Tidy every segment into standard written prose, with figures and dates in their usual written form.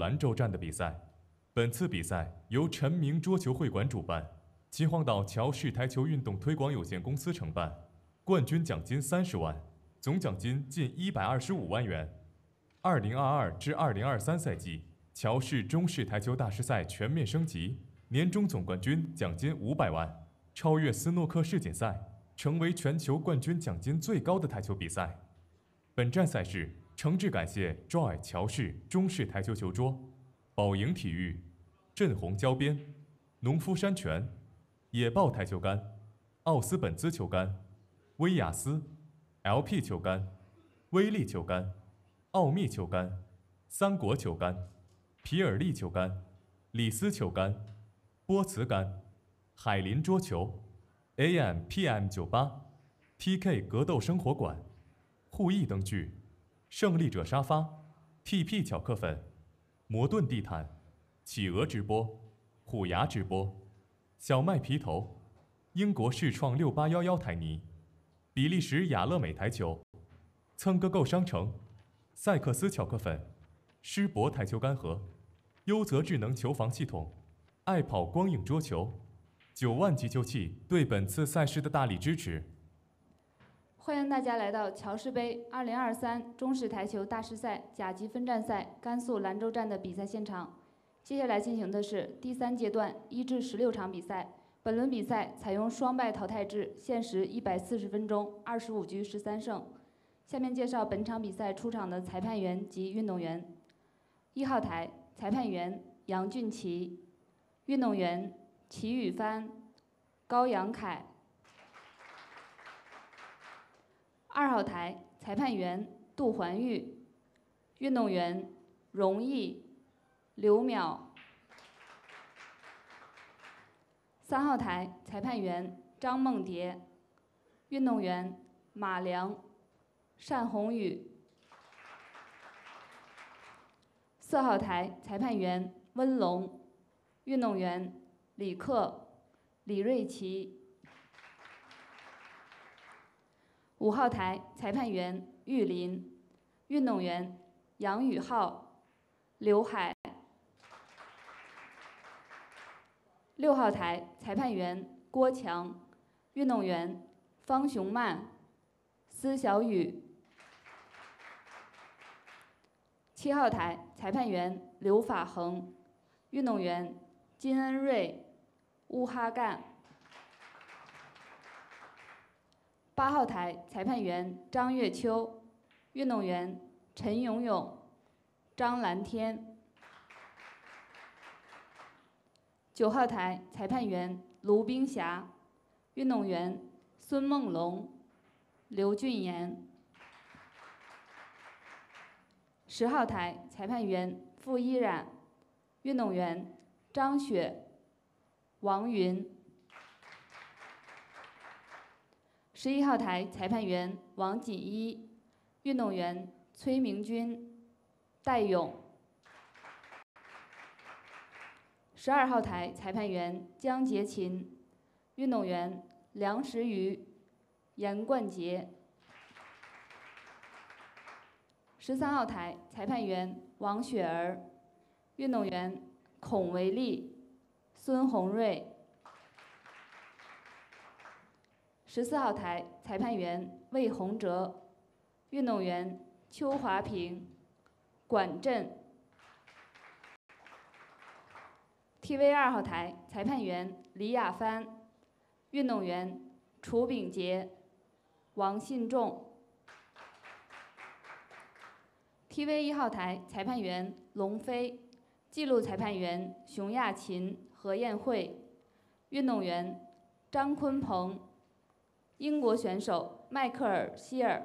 兰州站的比赛。本次比赛由陈明桌球会馆主办，秦皇岛乔氏台球运动推广有限公司承办，冠军奖金30万，总奖金近125万元。2022至2023赛季乔氏中式台球大师赛全面升级，年终总冠军奖金500万，超越斯诺克世锦赛，成为全球冠军奖金最高的台球比赛。本站赛事诚挚感谢 Joy 乔氏中式台球球桌、宝盈体育、振虹胶边、农夫山泉、野豹台球杆、奥斯本兹球杆、威亚斯、LP 球杆、威力球杆、奥秘球杆、三国球杆、皮尔利球杆、李斯球杆、波茨杆、海林桌球、AM/PM98、TK 格斗生活馆、互益灯具、胜利者沙发、TP 巧克粉、摩顿地毯、企鹅直播、虎牙直播、小麦皮头、英国世创6811台泥、比利时雅乐美台球、蹭个够商城、赛克斯巧克粉、施博台球杆盒、优泽智能球房系统、爱跑光影桌球、9万急救器对本次赛事的大力支持。 欢迎大家来到乔氏杯2023中式台球大师赛甲级分站赛甘肃兰州站的比赛现场。接下来进行的是第3阶段1至16场比赛。本轮比赛采用双败淘汰制，限时140分钟，25局13胜。下面介绍本场比赛出场的裁判员及运动员。1号台裁判员杨俊奇，运动员齐宇帆、高阳凯。2号台裁判员杜环玉，运动员荣毅、刘淼。3号台裁判员张梦蝶，运动员马良、单宏宇。4号台裁判员温龙，运动员李克、李瑞奇。5号台裁判员玉林，运动员杨宇浩、刘海。6号台裁判员郭强，运动员方雄曼、司小雨。7号台裁判员刘法恒，运动员金恩瑞、乌哈干。8号台裁判员张月秋，运动员陈永永、张蓝天。9号台裁判员卢冰霞，运动员孙梦龙、刘俊言。10号台裁判员傅依然，运动员张雪、王云。11号台裁判员王锦一，运动员崔明军、戴勇。12号台裁判员江杰勤，运动员梁时瑜、严冠杰。13号台裁判员王雪儿，运动员孔维利、孙红瑞。14号台裁判员魏洪哲，运动员邱华平、管振。TV 2号台裁判员李亚帆，运动员楚炳杰、王信仲。TV 1号台裁判员龙飞，记录裁判员熊亚琴、何艳慧，运动员张坤鹏，英国选手迈克尔·希尔。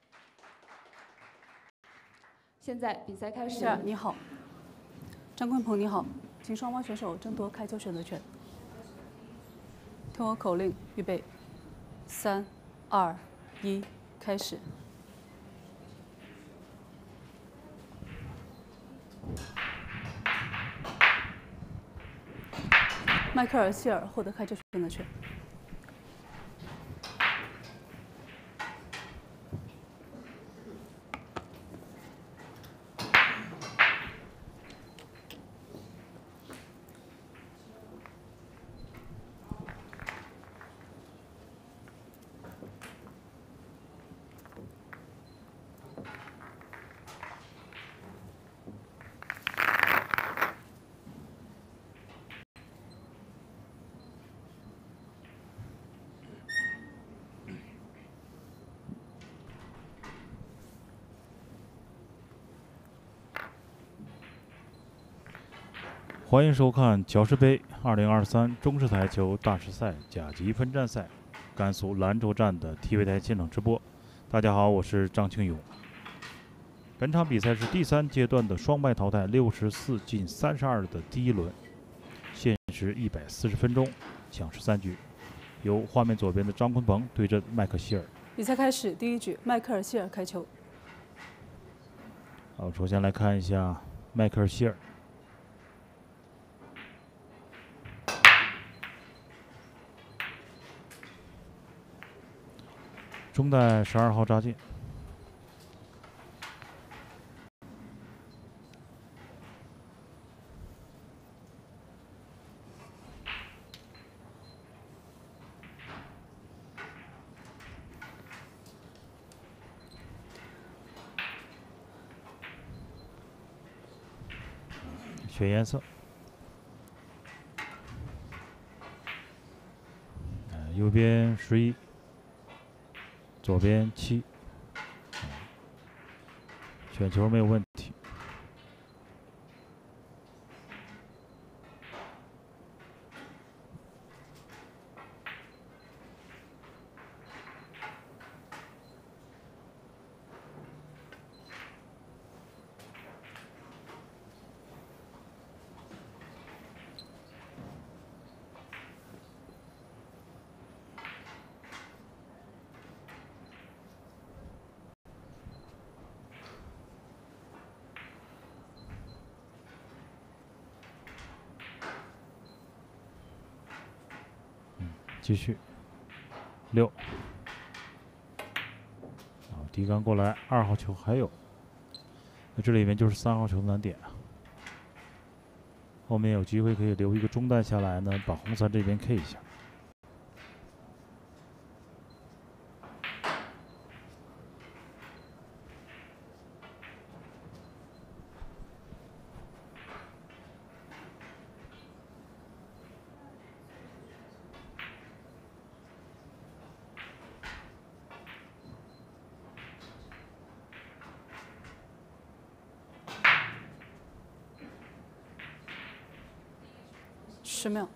现在比赛开始。 你好，张坤鹏，你好，请双方选手争夺开球选择权。听我口令，预备，3、2、1，开始。迈克尔·希尔获得开球选择权。 欢迎收看乔氏杯2023中式台球大师赛甲级分站赛甘肃兰州站的 TV 台现场直播。大家好，我是张庆勇。本场比赛是第3阶段的双败淘汰64进32的第一轮，限时140分钟，抢13局。由画面左边的张坤鹏对阵麦克希尔。 比赛开始，第1局，迈克尔希尔开球。 好，首先来看一下迈克尔希尔。中带12号扎进，选颜色，右边11。左边7，选球没有问题。继续6，低杆过来，2号球还有，那这里面就是3号球的难点啊。后面有机会可以留一个中弹下来呢，把红伞这边 K 一下。 10秒。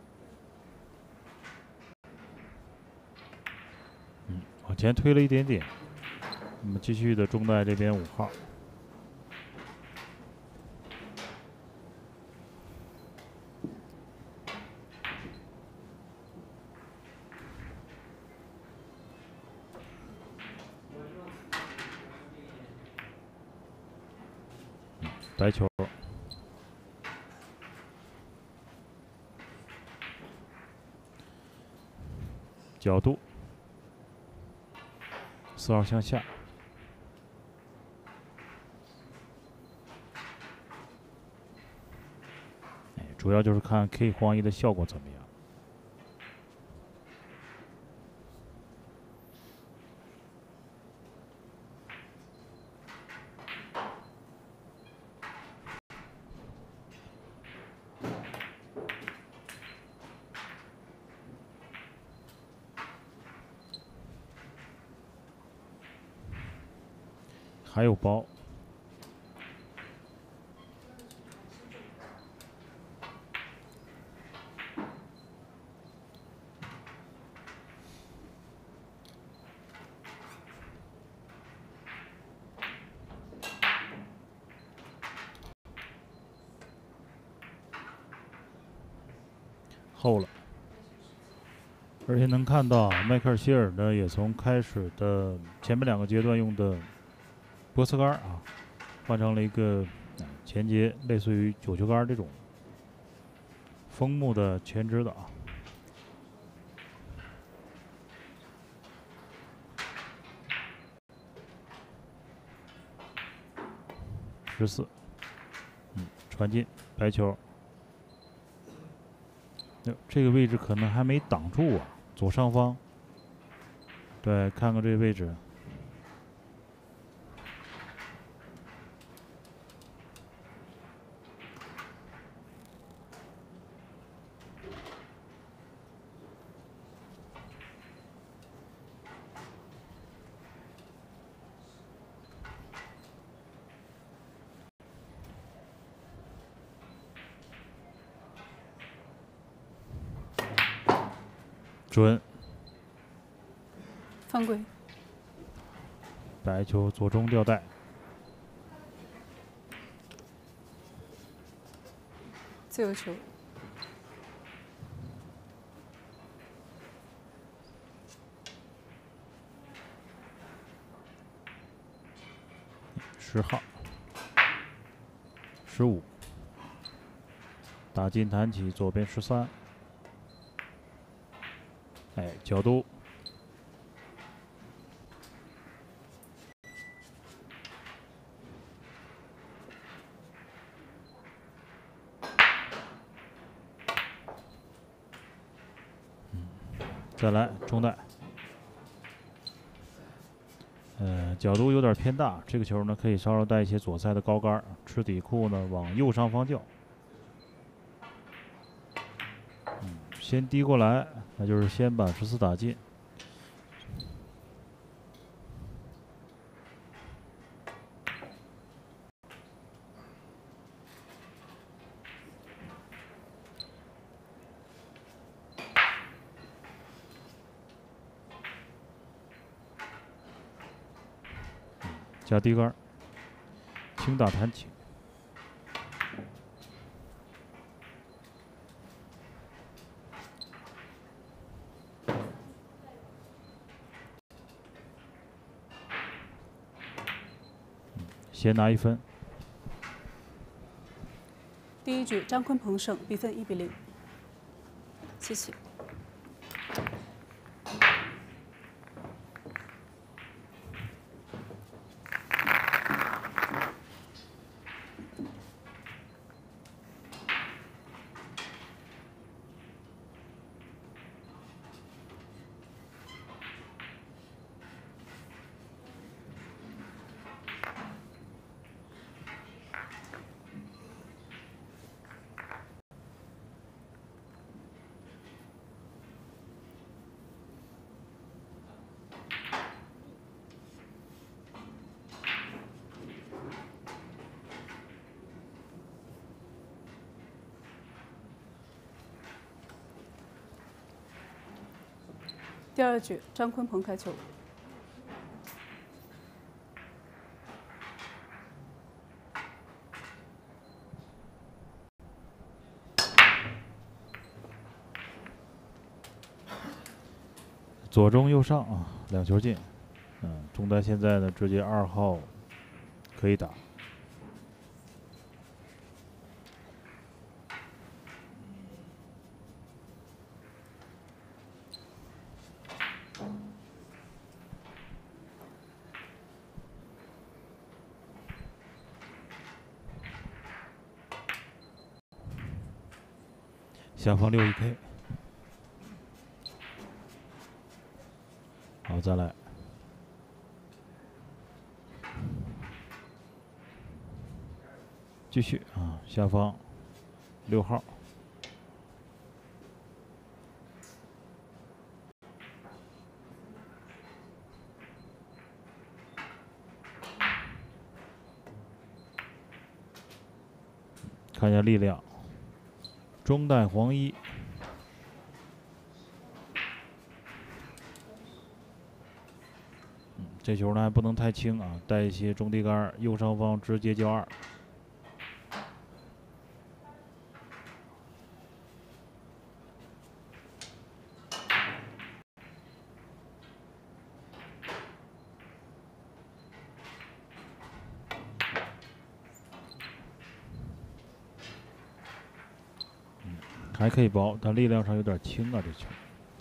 往前推了一点点。那么继续的中带这边5号。白球。角度4号向下，主要就是看 K 黄衣的效果怎么样。还有包，厚了，而且能看到迈克尔希尔呢，也从开始的前面2个阶段用的波斯杆啊，换成了一个前节类似于9球杆这种枫木的前支的啊。14，传进白球，这个位置可能还没挡住啊，左上方。对，看看这个位置。 准。 犯规。 白球左中吊带。 自由球。 10号。15。打进弹起，左边13。哎，角度。再来中带。角度有点偏大，这个球呢可以稍稍带一些左塞的高杆，吃底裤呢往右上方叫。先低过来，那就是先把14打进。加低杆，轻打弹起。先拿1分。 第一局张坤鹏胜，比分1比0。谢谢。第二局张坤鹏开球。 左中右上啊，2球进。中单现在呢直接2号可以打。下方6-1K。好，再来。继续啊，下方6号。看一下力量，中带黄衣。这球呢还不能太轻啊，带一些中低杆，右上方直接叫2。还可以包，但力量上有点轻啊，这球。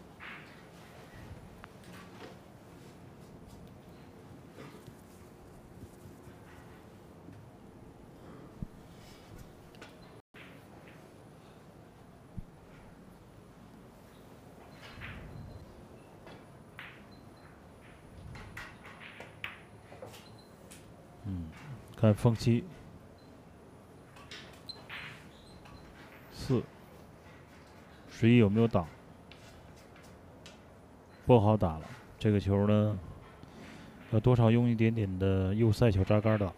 看风期4。11有没有挡？不好打了。这个球呢，要多少用一点点的右塞球扎杆打。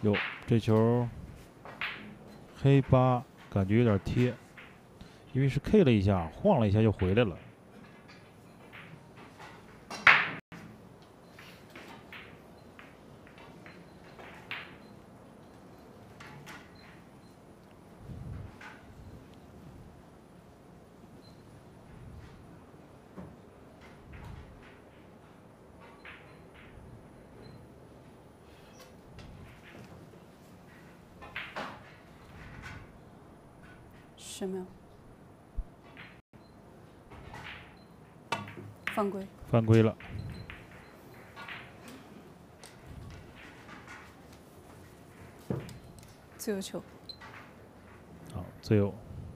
哟，这球黑8感觉有点贴，因为是 K 了一下，晃了一下就回来了。 10秒，犯规。 犯规了。 自由球。 好，自由。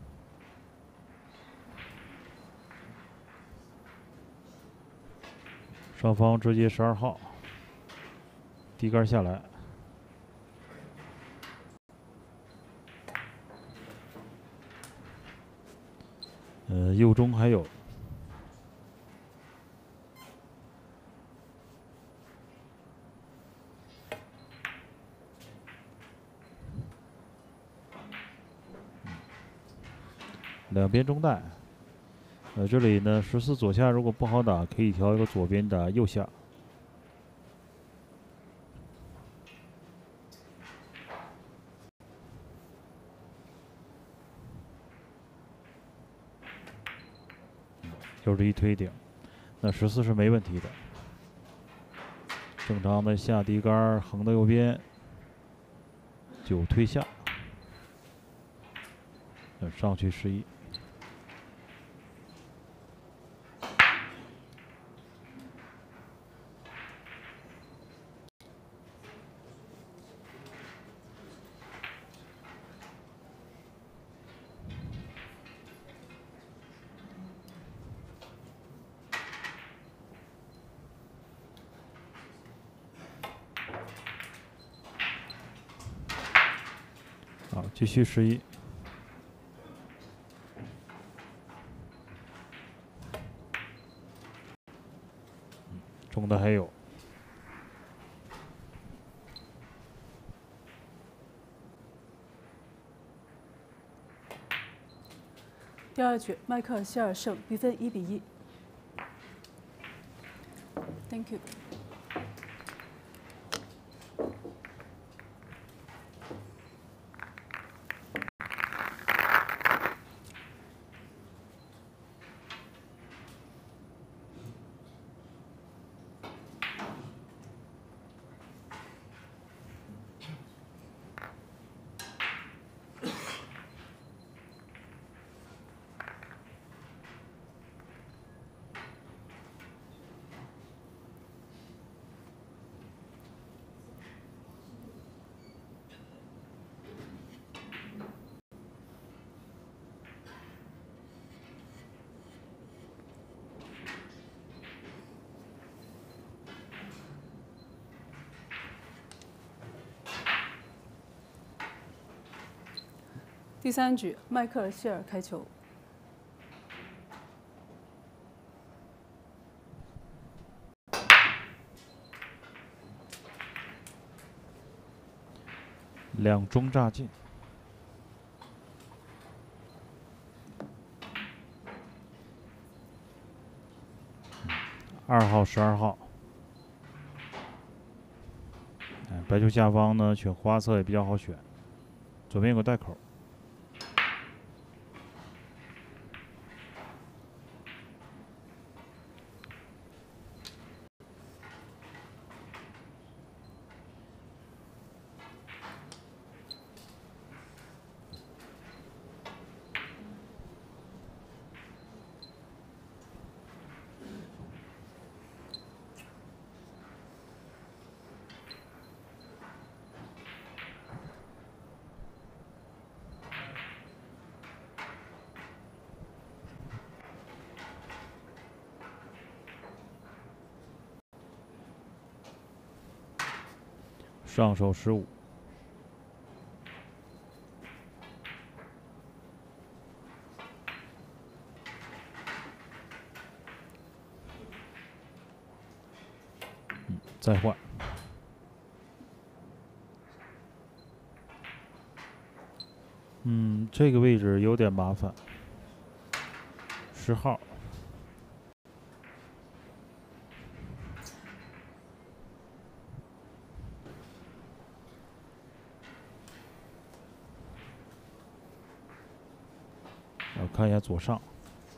双方直接12号，低杆下来。右中还有。两边中带。这里呢，14左下如果不好打，可以调一个左边的右下。又是一推顶，那14是没问题的。正常的下低杆，横到右边，9推下，上去11。好，继续11。中的还有。 第2局，迈克尔希尔胜，比分1比1。Thank you。第3局，迈克尔希尔开球。 两中炸进。2号、12号。白球下方呢，选花色也比较好选，左边有个带口。上手15。再换。 这个位置有点麻烦。10号。我看一下左上。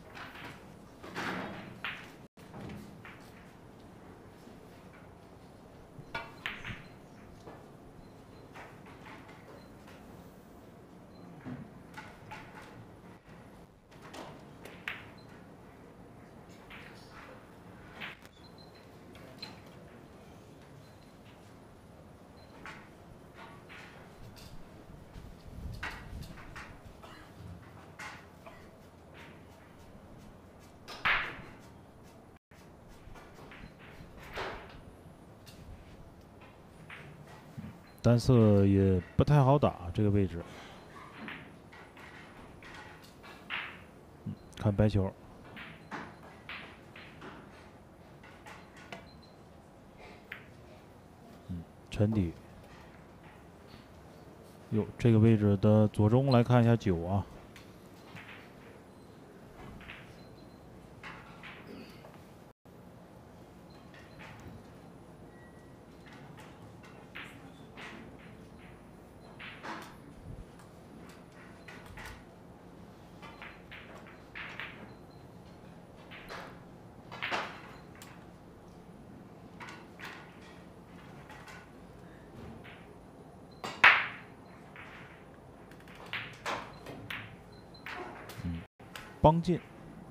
单色也不太好打这个位置。看白球。沉底。哟，这个位置的左中来看一下9啊。帮进。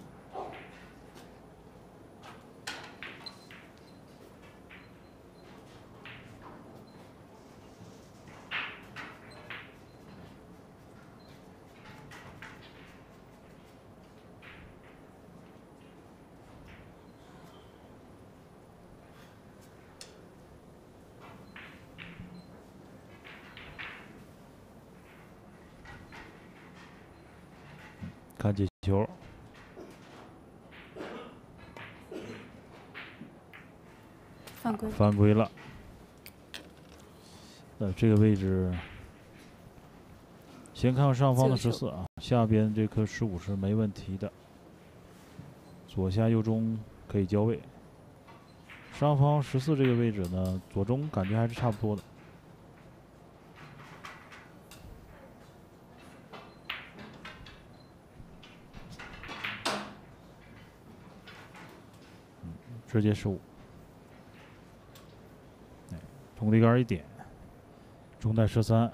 看解球。犯规了。这个位置，先看上方的14啊，下边这颗15是没问题的。左下右中可以交位。上方14这个位置呢，左中感觉还是差不多的。直接失误。中立杆1点，中带13。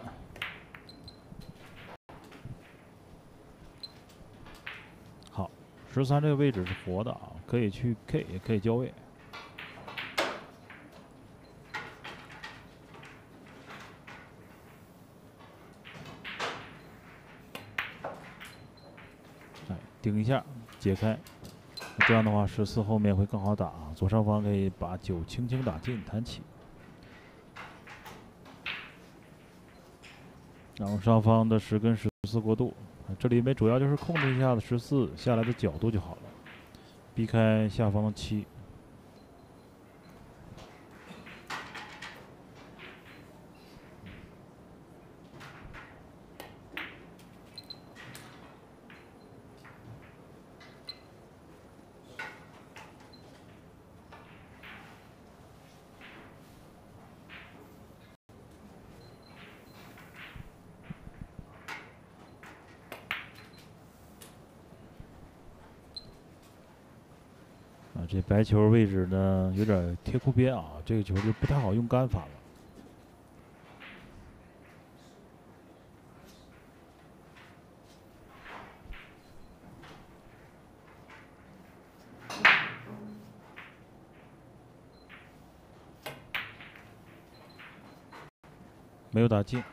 好，13这个位置是活的啊，可以去 K， 也可以交位。顶一下，解开。这样的话，14后面会更好打啊。左上方可以把9轻轻打进，弹起。然后上方的10跟14过渡，这里面主要就是控制一下子14下来的角度就好了，避开下方的7。这白球位置呢有点贴库边啊，这个球就不太好用杆法了。没有打进。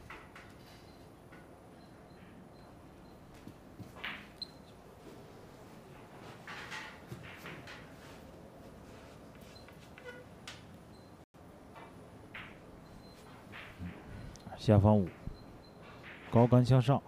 下方5，高杆向上。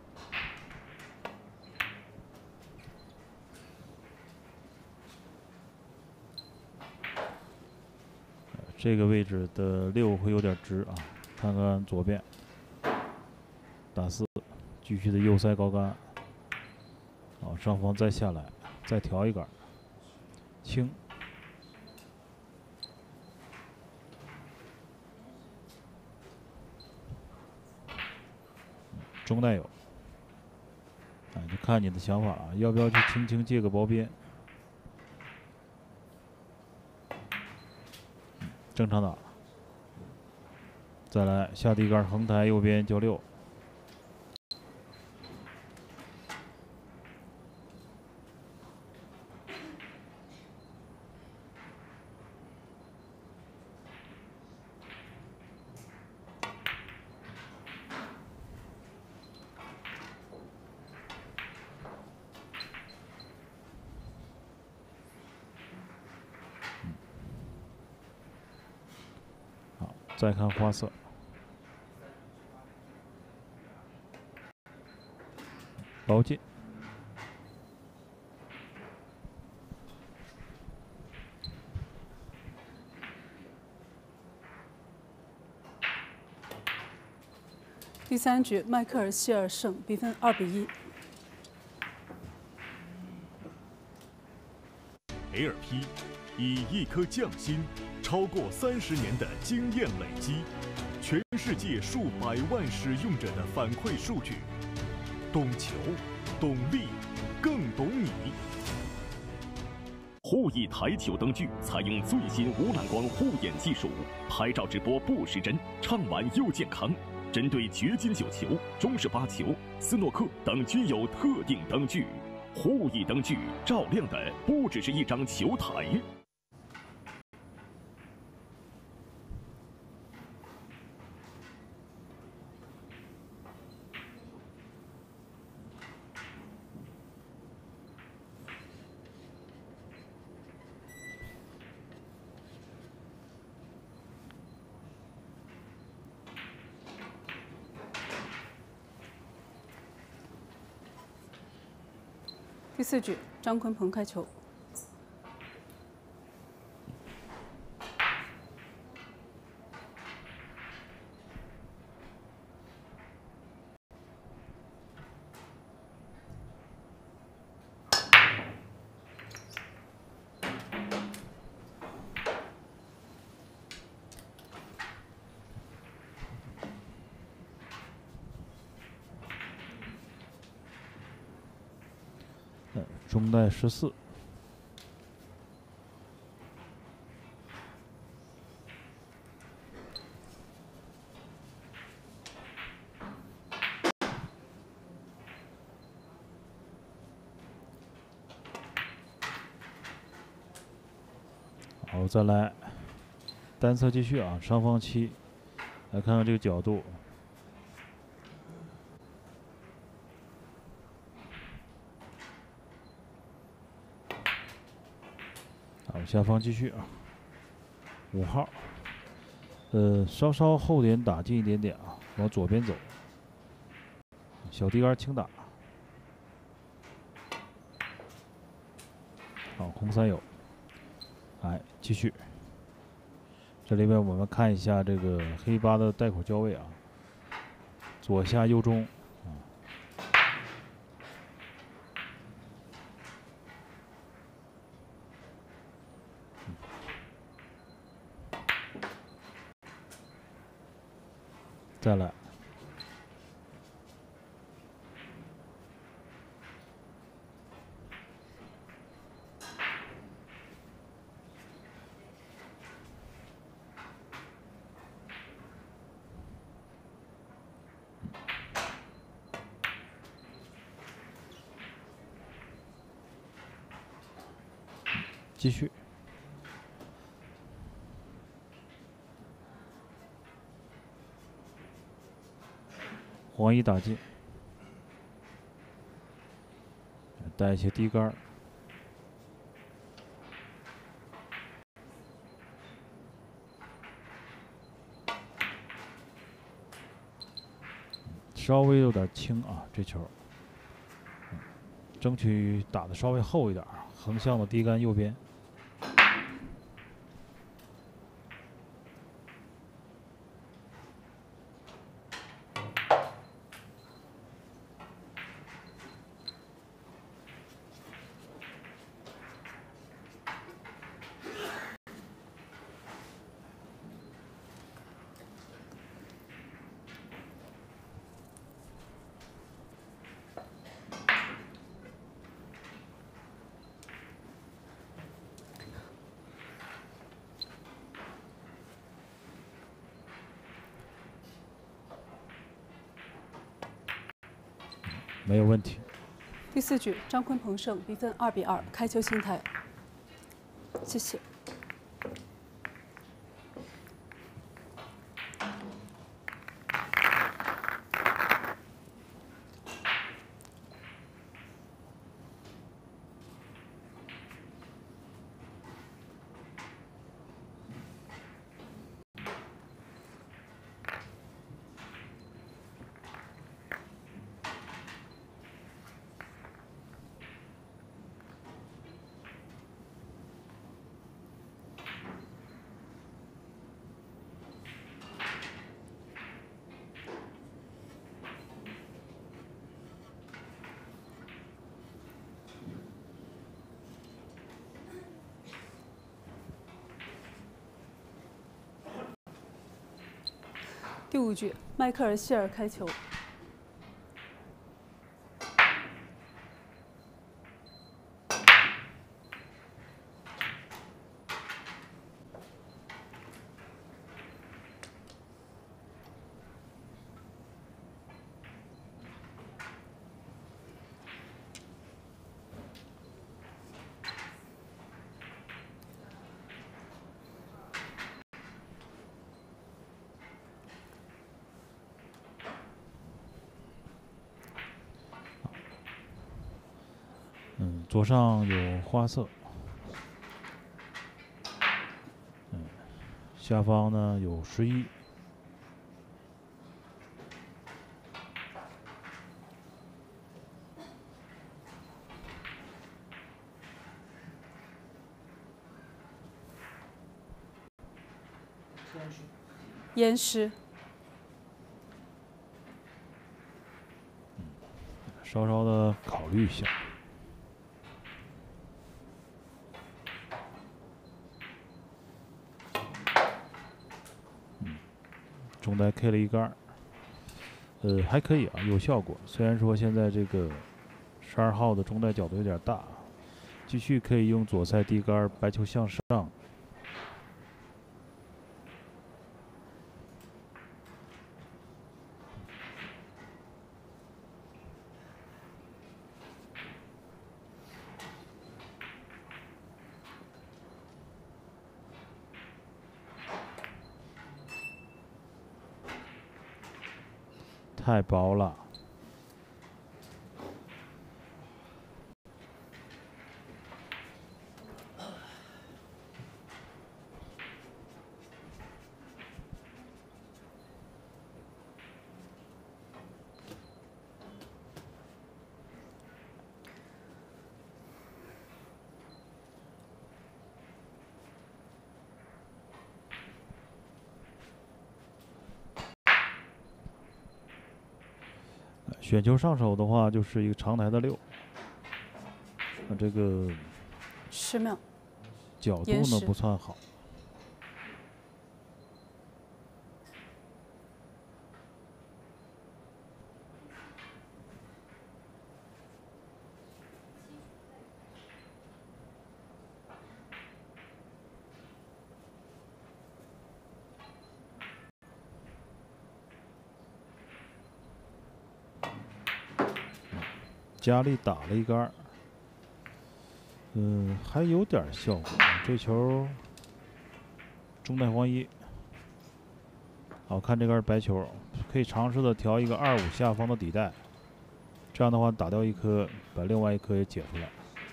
这个位置的6会有点直啊，看看左边，打4， 继续的右塞高杆。好，上方再下来，再调一杆，轻。中带有。就看你的想法啊，要不要去轻轻借个薄边？正常打。再来下低杆横抬右边交6。好，再看花色。包进。 第3局，迈克尔·希尔胜，比分2比1。 LP 以一颗匠心，超过30年的经验累积，全世界数百万使用者的反馈数据，懂球，懂力，更懂你。护翼台球灯具采用最新无蓝光护眼技术，拍照直播不失真，唱完又健康。针对掘金9球、中式8球、斯诺克等均有特定灯具。护翼灯具照亮的不只是一张球台。 第4局，张坤鹏开球。 中带14。好，再来单侧继续啊，上方7，来看看这个角度。好，下方继续啊，5号，稍稍后点打近一点点啊，往左边走，小低杆轻打。好，空3有，哎，继续。这里边我们看一下这个黑8的带口交位啊，左下右中。再来，继续。黄1打进，带一些低杆，稍微有点轻啊，这球，争取打的稍微厚一点，横向的低杆右边。 没有问题。 第4局，张坤鹏胜，比分2比2，开球邢台。谢谢。第5局，迈克尔·希尔开球。 左上有花色，下方呢有11。 延时。 稍稍的考虑一下。中台 K 了一杆，还可以啊，有效果。虽然说现在这个12号的中台角度有点大，继续可以用左塞低杆，白球向上。太薄了。选球上手的话，就是一个长台的6。这个 10秒， 角度呢不算好。加力打了一杆，还有点效果。这球中带黄1，好看这杆白球，可以尝试的调一个25下方的底带，这样的话打掉一颗，把另外一颗也解出来。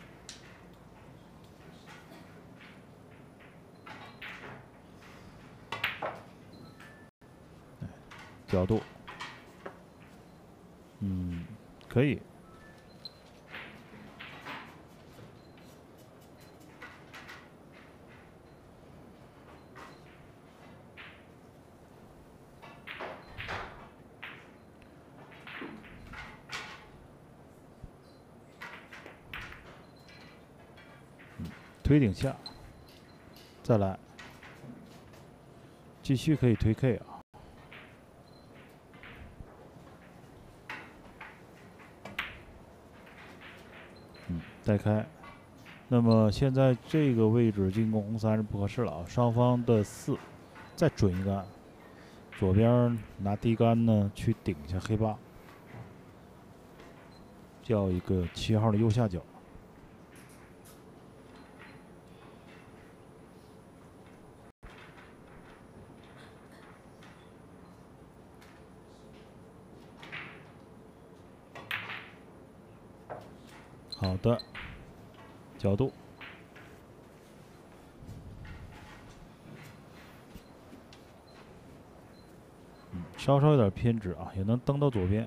角度，可以。推顶下，再来，继续可以推 K 啊。带开。那么现在这个位置进攻红3是不合适了啊，双方的4，再准一杆，左边拿低杆呢去顶一下黑8。 叫一个7号的右下角。好的，角度。稍稍有点偏直啊，也能蹬到左边。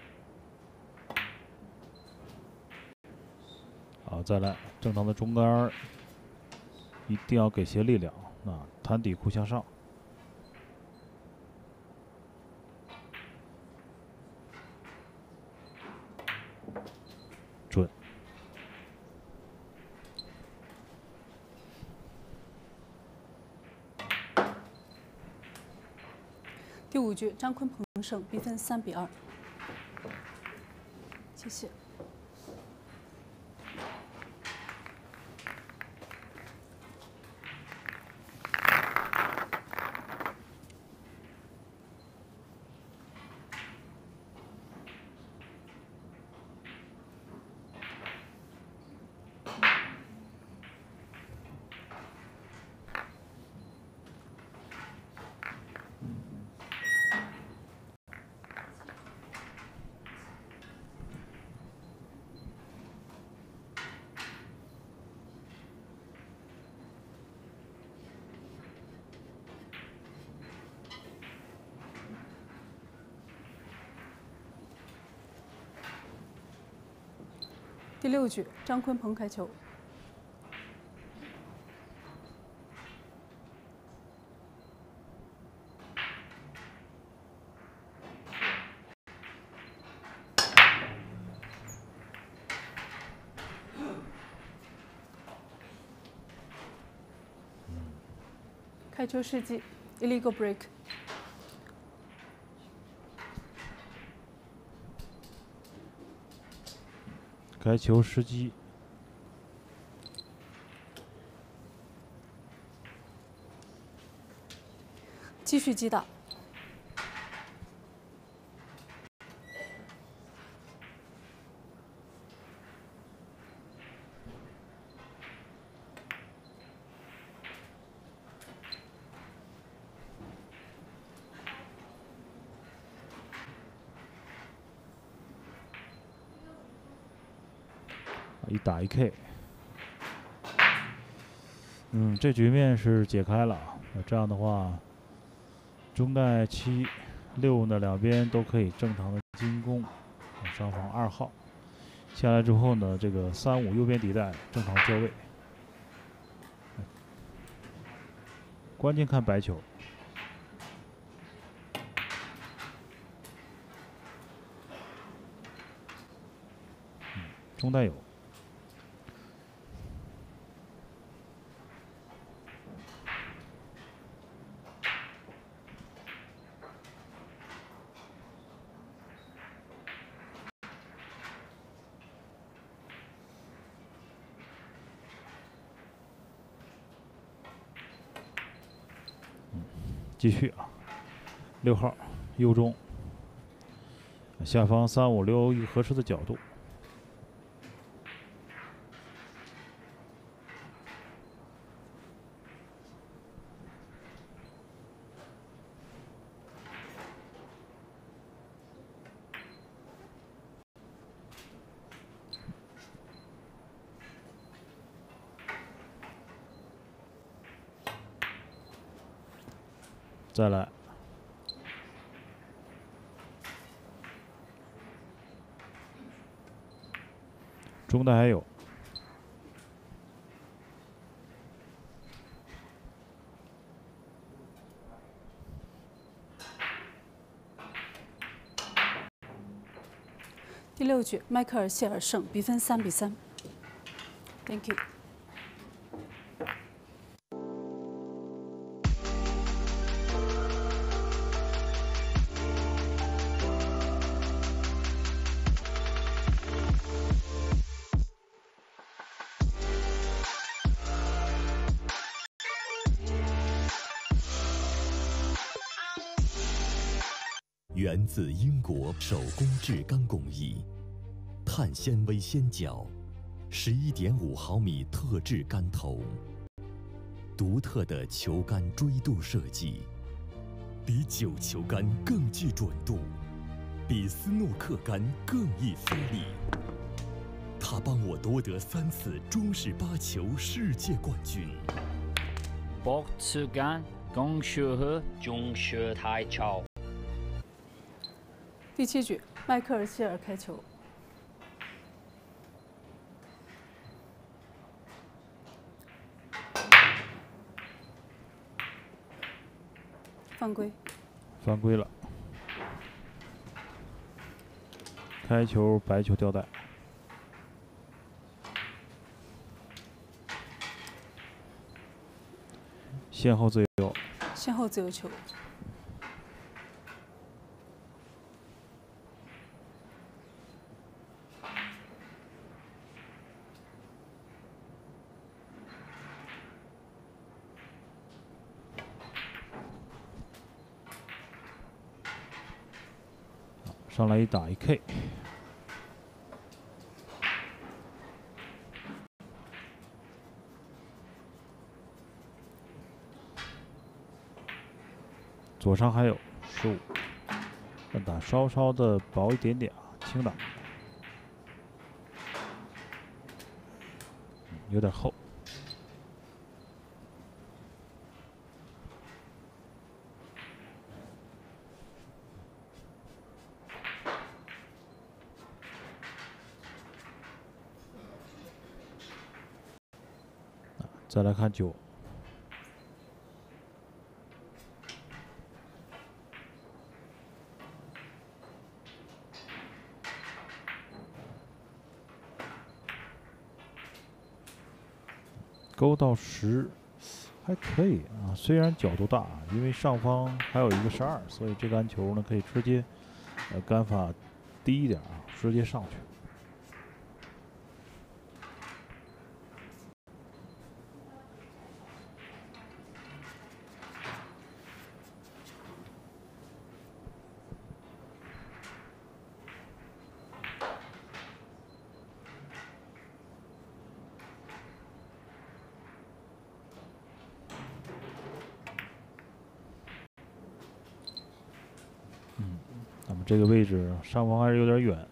好，再来正常的中杆，一定要给些力量啊，弹底库向上。准。 第5局，张坤鹏胜，比分3比2。谢谢。第6局，张坤鹏开球。开球失击 ，illegal break。 开球失击， 继续击打。 一打一 K。这局面是解开了。那这样的话，中带7、6呢两边都可以正常的进攻。上方2号下来之后呢，这个3、5右边底带正常就位。关键看白球。中带有。继续啊，6号右中，下方3、5、6一个合适的角度。再来，中带还有， 第6局，迈克尔·谢尔胜，比分3比3。Thank you。 源自英国手工制钢工艺， 碳纤维纤角，11.5毫米特制杆头，独特的球杆锥度设计，比9球杆更具准度，比斯诺克杆更易飞力。它帮我夺得3次中式8球世界冠军。 博此杆刚学后中学台球。 第7局，迈克尔·希尔开球。犯规。 犯规了。开球，白球吊带。先后自由。 先后自由球。 上来一打一 K。左上还有15，但打稍稍的薄一点点啊，轻打，有点厚。再来看9。勾到10，还可以啊。虽然角度大，因为上方还有一个12，所以这杆球呢可以直接，杆法低一点啊，直接上去。那么这个位置上方还是有点远，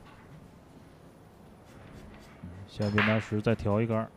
下边拿10再调一杆。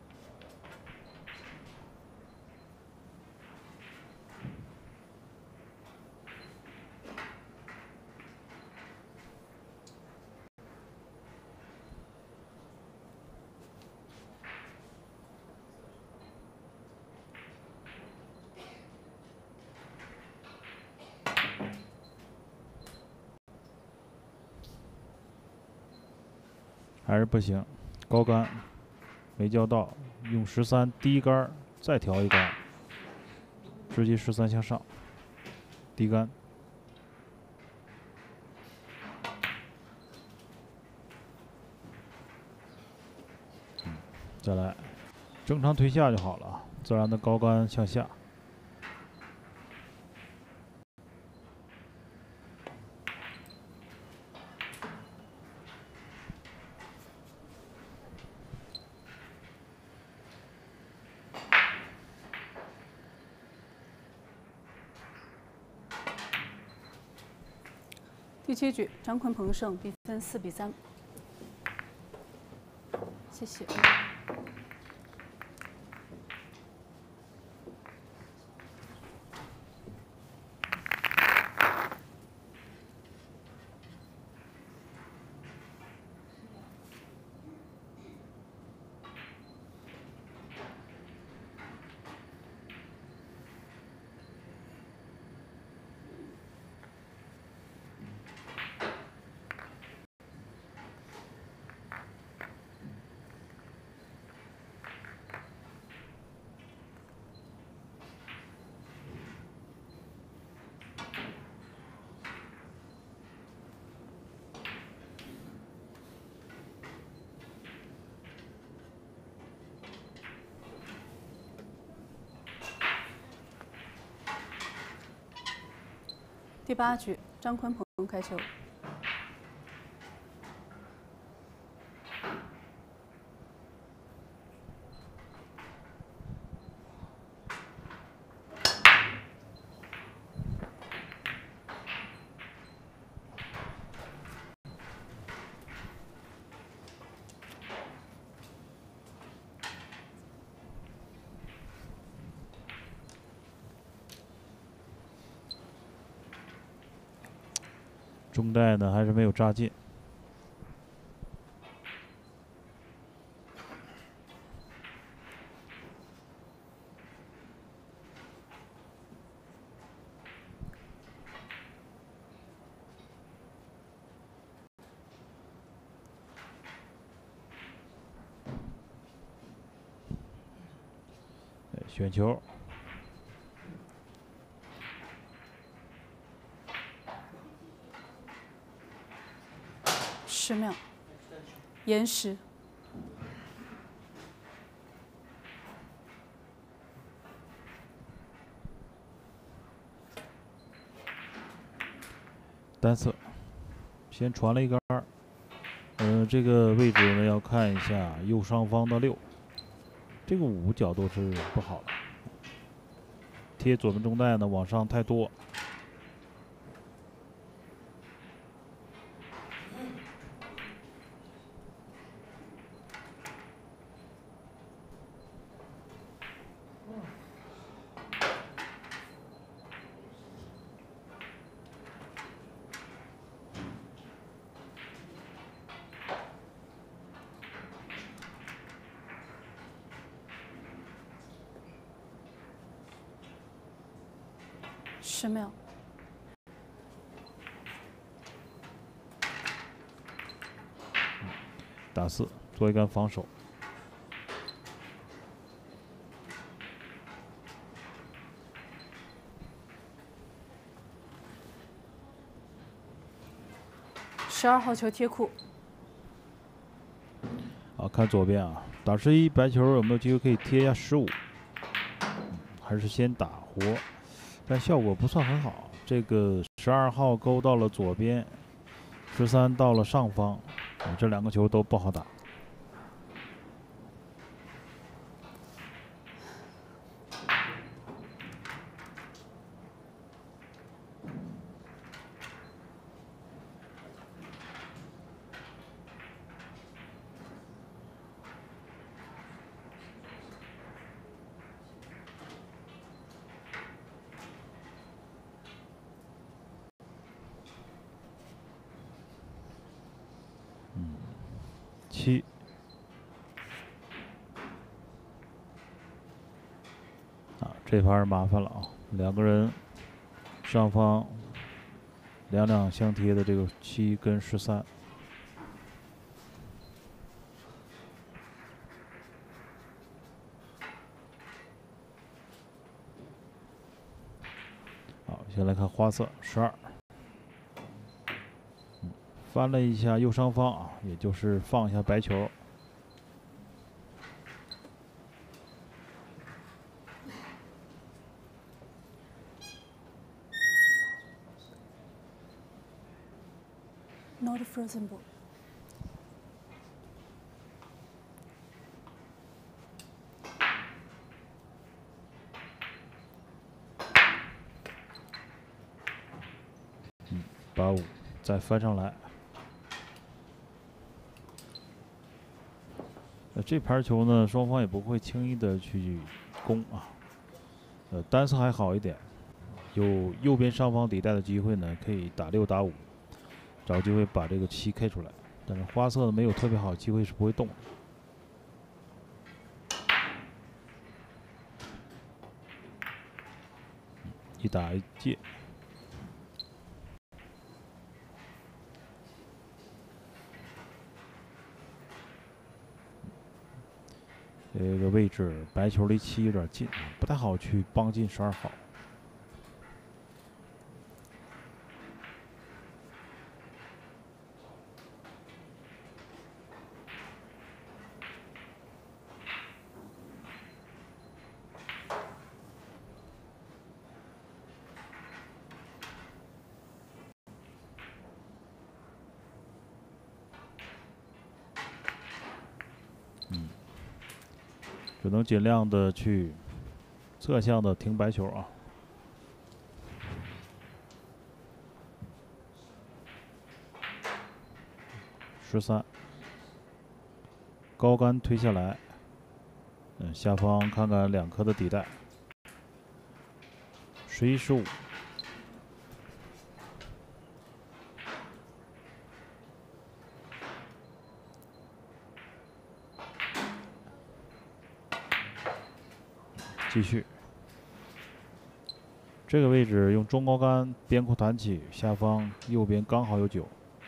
还是不行，高杆没叫到，用13低杆再调一杆，直接13向上，低杆。再来，正常推下就好了，自然的高杆向下。 第7局，张坤鹏胜，比分4比3。谢谢。第8局，张坤鹏开球。 中带呢还是没有扎进。选球。 10秒，延时。 单色，先传了一杆儿。这个位置呢要看一下右上方的6，这个5角度是不好的，贴左边中带呢往上太多。 10秒。 打4，做一杆防守。 12号球贴库。 好，看左边啊，打11白球有没有机会可以贴一下15？还是先打活，但效果不算很好。这个12号勾到了左边，13到了上方，这2个球都不好打。7。这盘麻烦了啊，2个人上方两相贴的这个7跟13。好，先来看花色12。翻了一下右上方啊，也就是放一下白球。 Not frozen ball。 85，再翻上来。这盘球呢，双方也不会轻易的去攻啊。单色还好一点，有右边上方底带的机会呢，可以打6打5，找机会把这个7开出来。但是花色呢没有特别好的机会是不会动的。一打一借。这个位置白球离7有点近，不太好去帮进12号。只能尽量的去侧向的停白球啊。13，高杆推下来，下方看看2颗的底带。11、15。 继续。这个位置用中高杆边库弹起，下方右边刚好有9。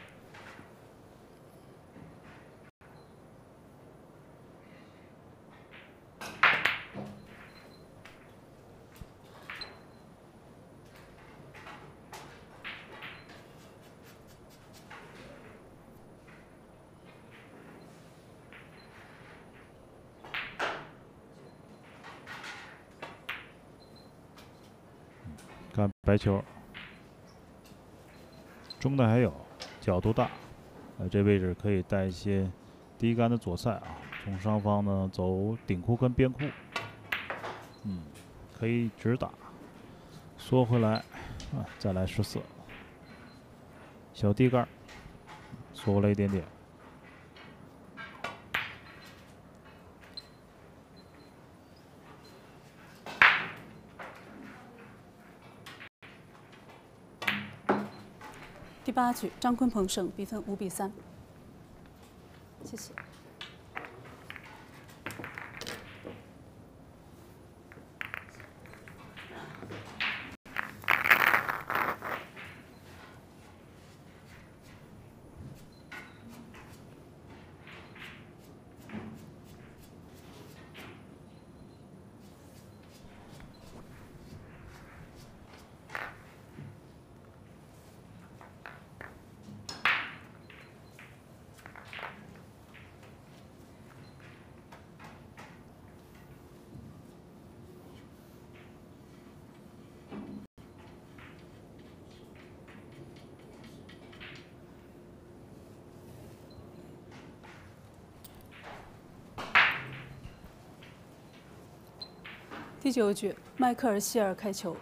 看白球，中的还有，角度大，这位置可以带一些低杆的左塞啊，从上方呢走顶库跟边库，可以直打，缩回来，再来14，小低杆，缩回来一点点。 第8局，张坤鹏胜，比分5比3。谢谢。第9局，迈克尔·希尔开球。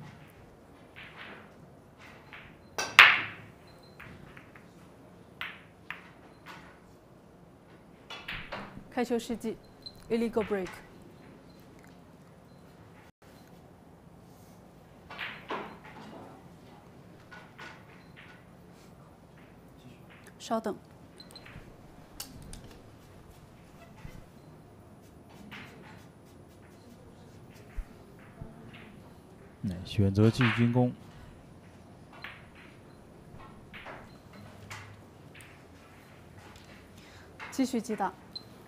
开球时机 ，illegal break。稍等。 选择继续进攻。 继续击打。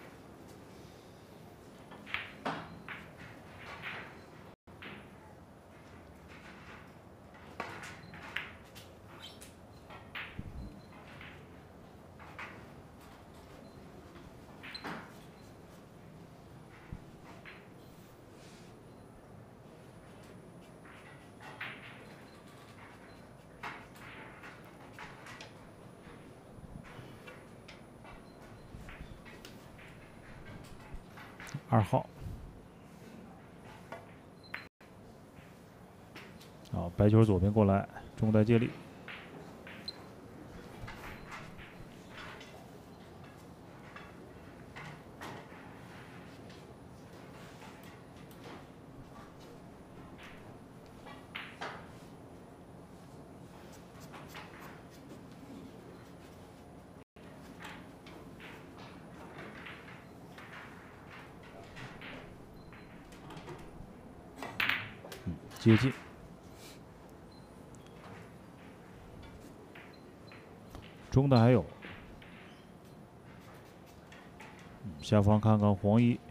2号，好，白球左边过来，中带接力，接近，中的还有，下方看看黄衣，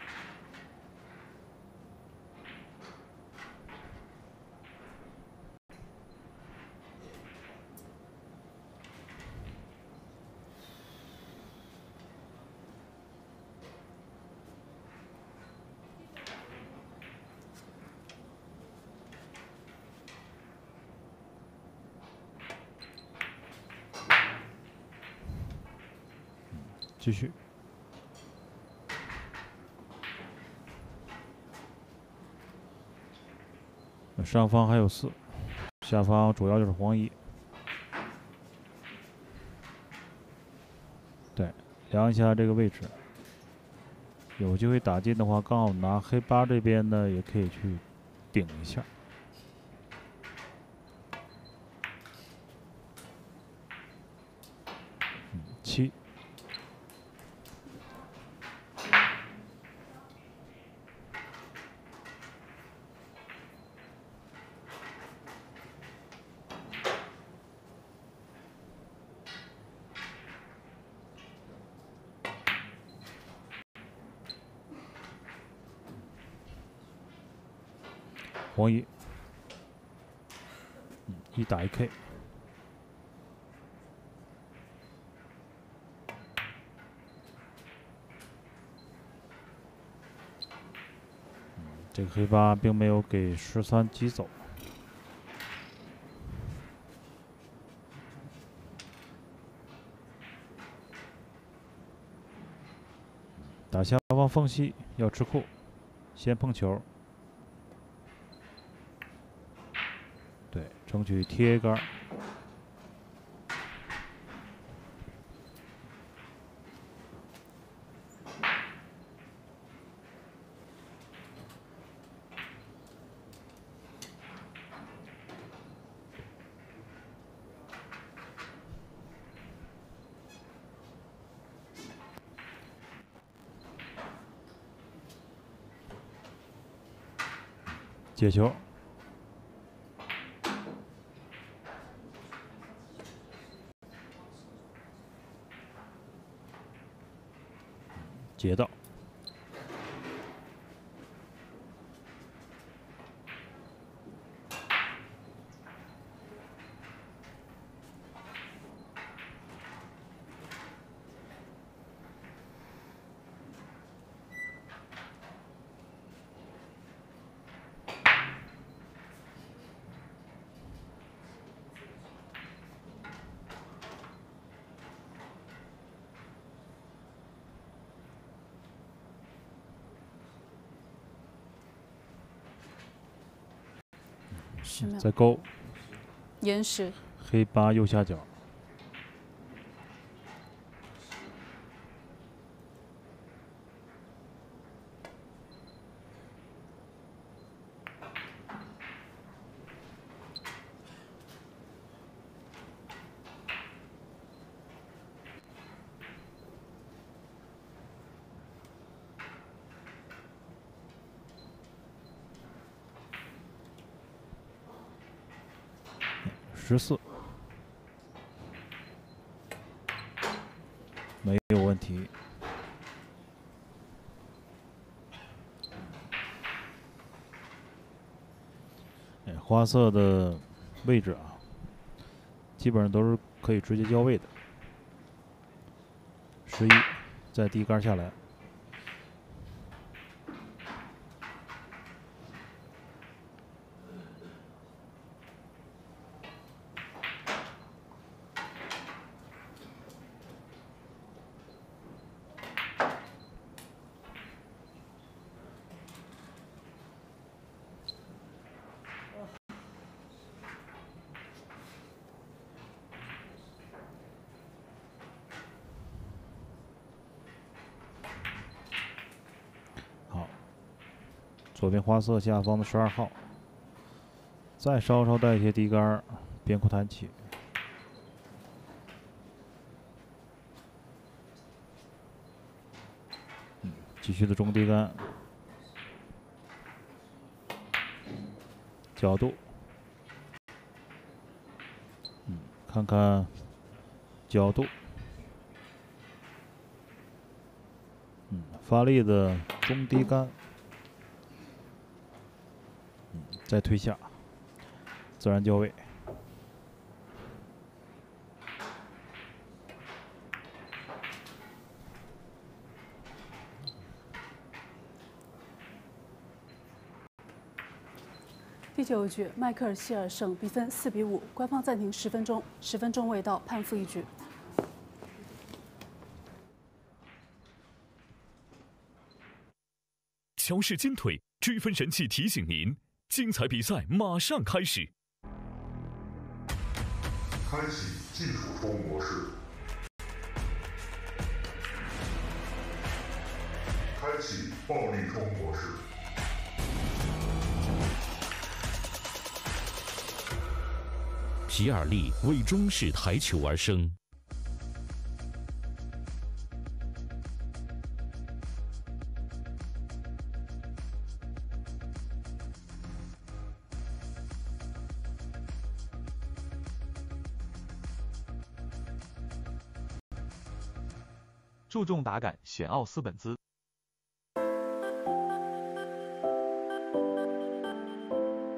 继续。上方还有4，下方主要就是黄衣。对，量一下这个位置，有机会打进的话，刚好拿黑8这边呢，也可以去顶一下。7。 黄一，1打1K。这个黑八并没有给13击走。打下方缝隙要吃库，先碰球。对，争取贴杆。接球，接到， 10秒。 再勾， 延时。 黑八右下角。14，没有问题。花色的位置啊，基本上都是可以直接交位的。11，再低杆下来。左边花色下方的12号，再稍稍带一些低杆，边库弹起。继续的中低杆，角度，看看角度，发力的中低杆。再推下，自然交位。 第9局，迈克尔希尔胜，比分4比5，官方暂停10分钟，10分钟未到，判负1局。 乔氏金腿追分神器提醒您，精彩比赛马上开始。 开启技术冲模式。开启暴力冲模式。 皮尔利为中式台球而生。 注重打感，选奥斯本兹。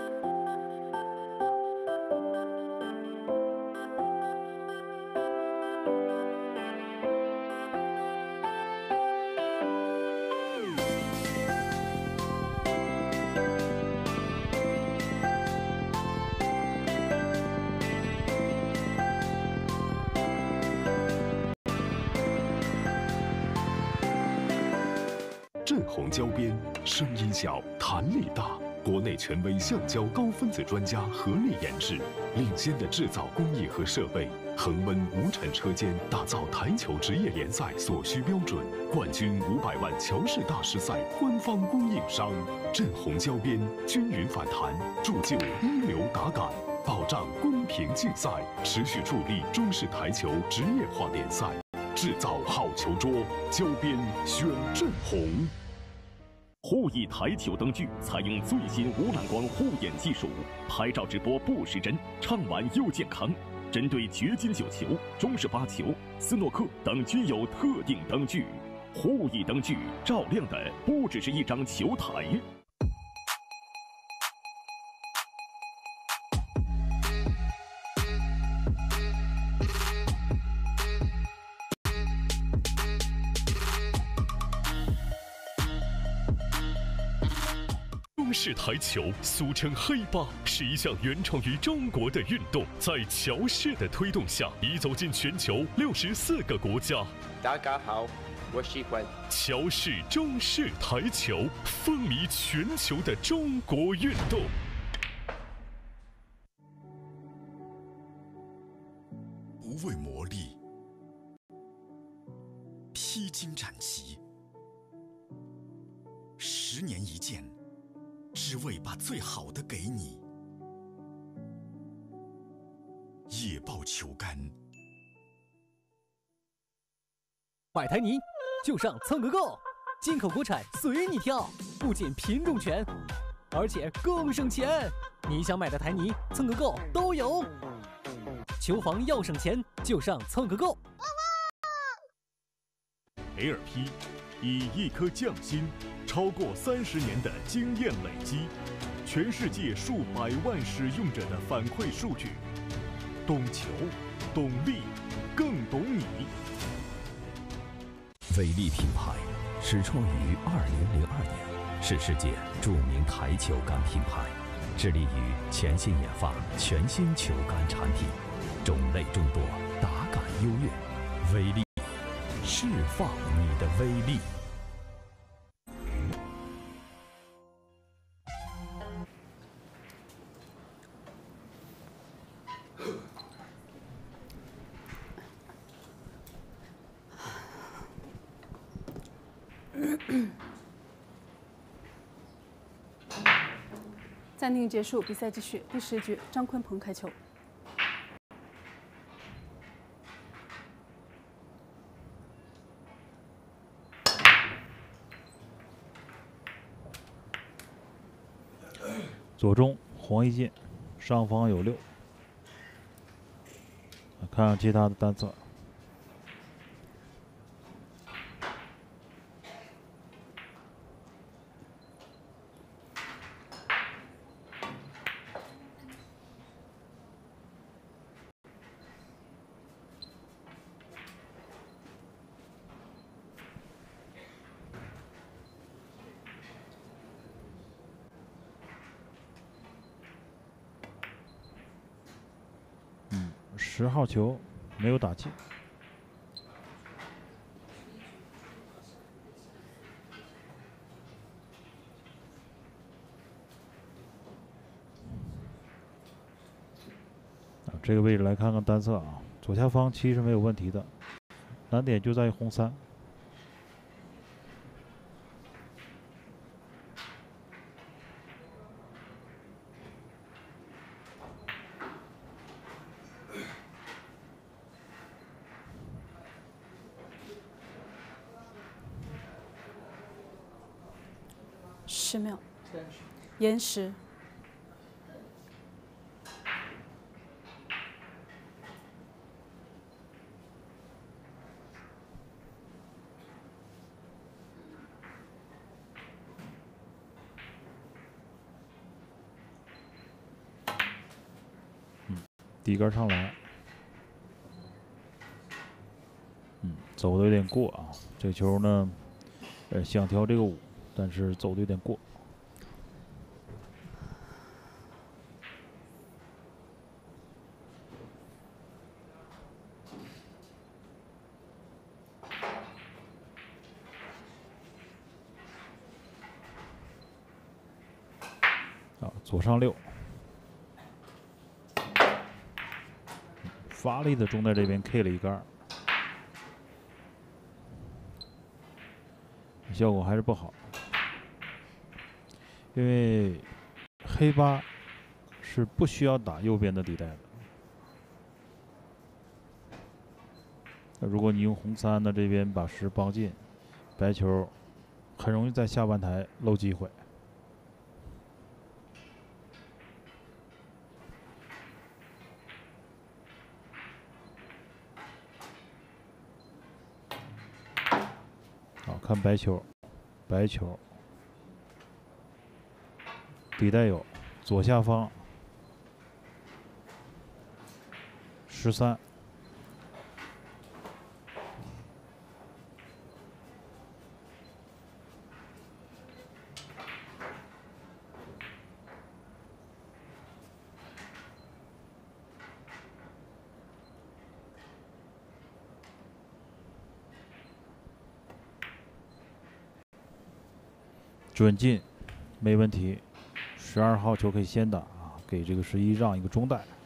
红胶边，声音小，弹力大。国内权威橡胶高分子专家合力研制，领先的制造工艺和设备，恒温无尘车间打造台球职业联赛所需标准，冠军500万乔氏大师赛官方供应商。震红胶边，均匀反弹，铸就一流打感，保障公平竞赛，持续助力中式台球职业化联赛。制造好球桌，胶边选震红。 沪艺台球灯具采用最新无蓝光护眼技术，拍照直播不失真，畅玩又健康。针对掘金9球、中式8球、斯诺克等均有特定灯具。沪艺灯具照亮的不只是一张球台。 中式台球俗称黑八，是一项原创于中国的运动，在乔氏的推动下，已走进全球64个国家。 大家好，我喜欢乔氏中式台球，风靡全球的中国运动。 不畏磨砺，披荆斩棘，10年一见。只为把最好的给你。野豹球杆， 买台泥就上蹭个够，进口国产随你挑，不仅品种全，而且更省钱。你想买的台泥蹭个够都有。球房要省钱，就上蹭个够。 LP 以一颗匠心。超过30年的经验累积，全世界数百万使用者的反馈数据，懂球，懂力，更懂你。 威力品牌始创于2002年，是世界著名台球杆品牌，致力于全新研发全新球杆产品，种类众多，打感优越。威力，释放你的威力。 暂停结束，比赛继续。第10局，张坤鹏开球。 左中黄一进，上方有6。看看其他的单色。10号球没有打进。这个位置来看看单色啊，左下方其实没有问题的，难点就在于红3。 10秒，延时。 底杆上来，走的有点过啊。这球呢，想调这个5，但是走的有点过。 左上6，发力的中在这边 K 了一杆，效果还是不好，因为黑8是不需要打右边的底带的。那如果你用红3呢，这边把10帮进，白球很容易在下半台漏机会。好看白球，白球底带有左下方13。准进，没问题。12号球可以先打啊，给这个11让一个中带。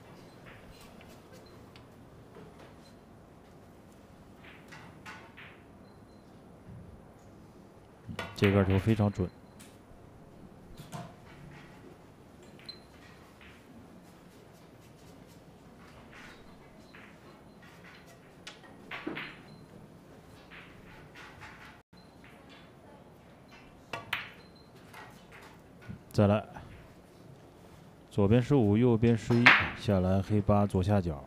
这杆球非常准。再来，左边15，右边11，下来黑8左下角。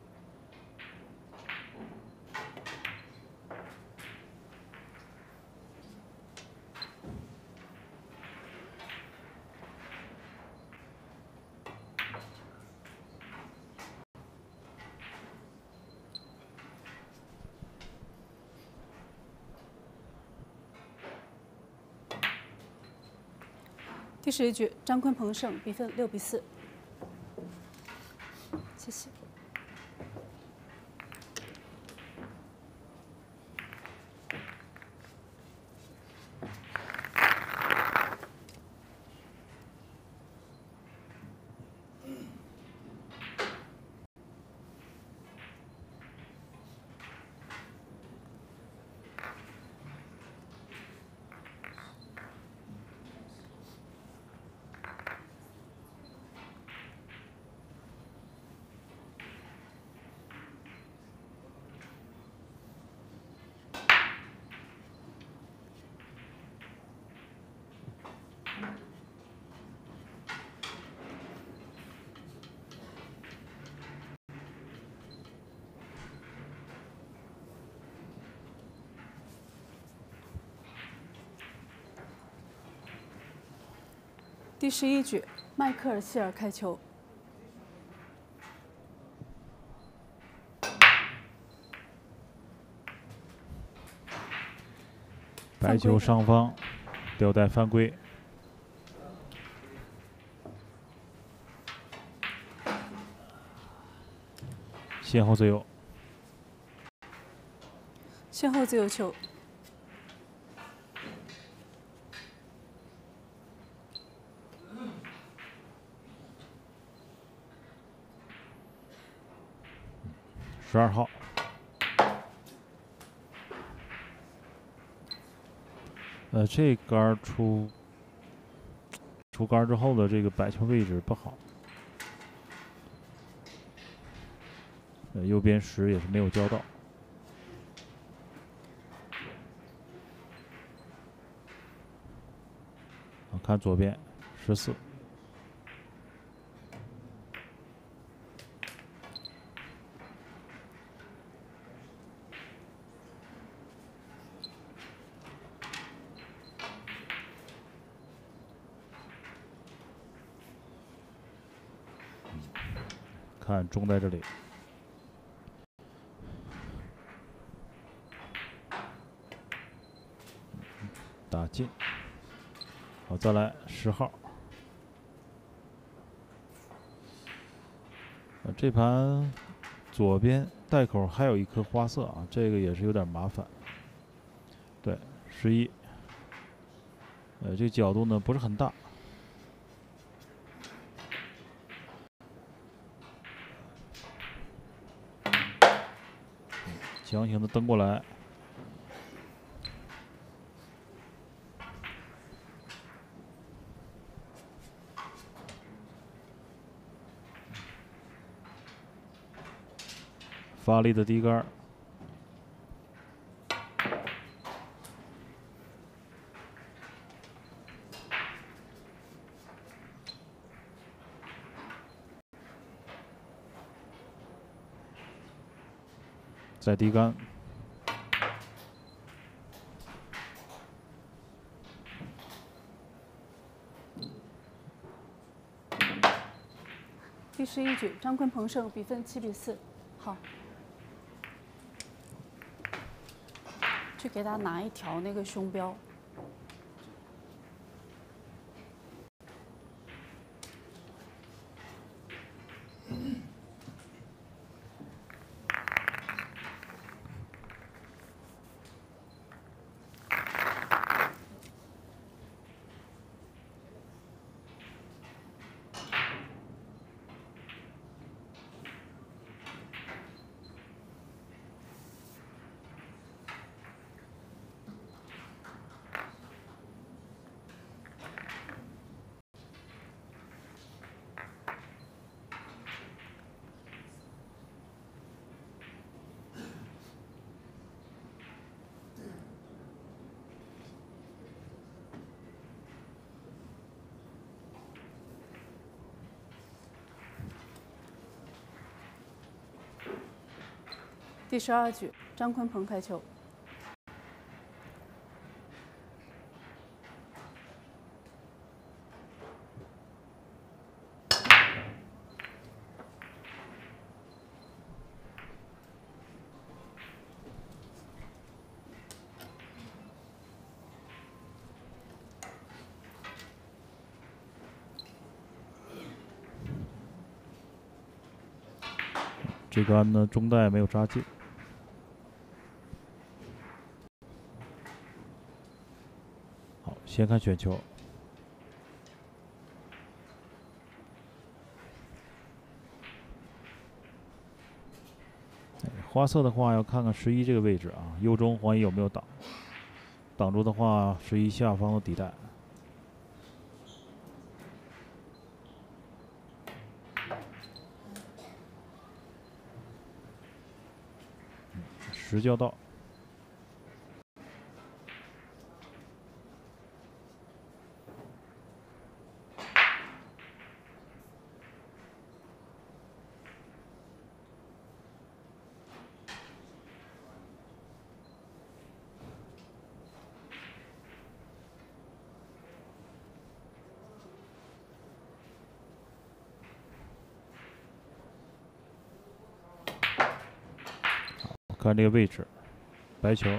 第11局，张坤鹏胜，比分6比4。谢谢。第11局，迈克尔·希尔开球。 白球上方，吊带犯规。先后自由。 先后自由球。 12号，这杆出杆之后的这个白球位置不好，右边10也是没有交到。看左边14。看中在这里，打进。好，再来10号。这盘左边带口还有一颗花色啊，这个也是有点麻烦。对，11。这角度呢不是很大。 强行的蹬过来。发力的低杆，再低杆， 第11局，张坤鹏胜，比分7比4。好。 去给他拿一条那个胸标。第12局，张坤鹏开球。 这杆呢，中带没有扎进。 先看选球，花色的话要看看11这个位置啊，右中黄衣有没有挡，挡住的话11下方的底带。10交到。 看这个位置，白球。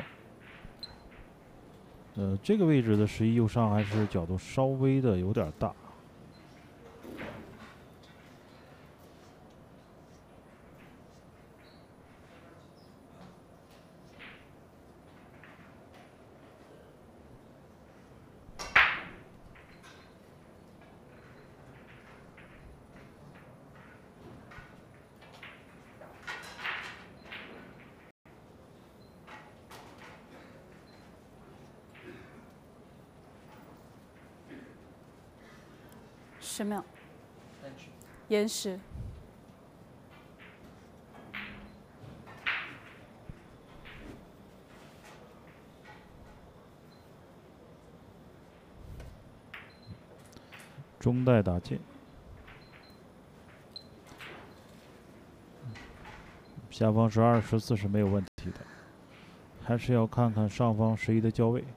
这个位置的11右上还是角度稍微的有点大。 10秒，延时。 中带打进，下方12、14是没有问题的，还是要看看上方11的交位。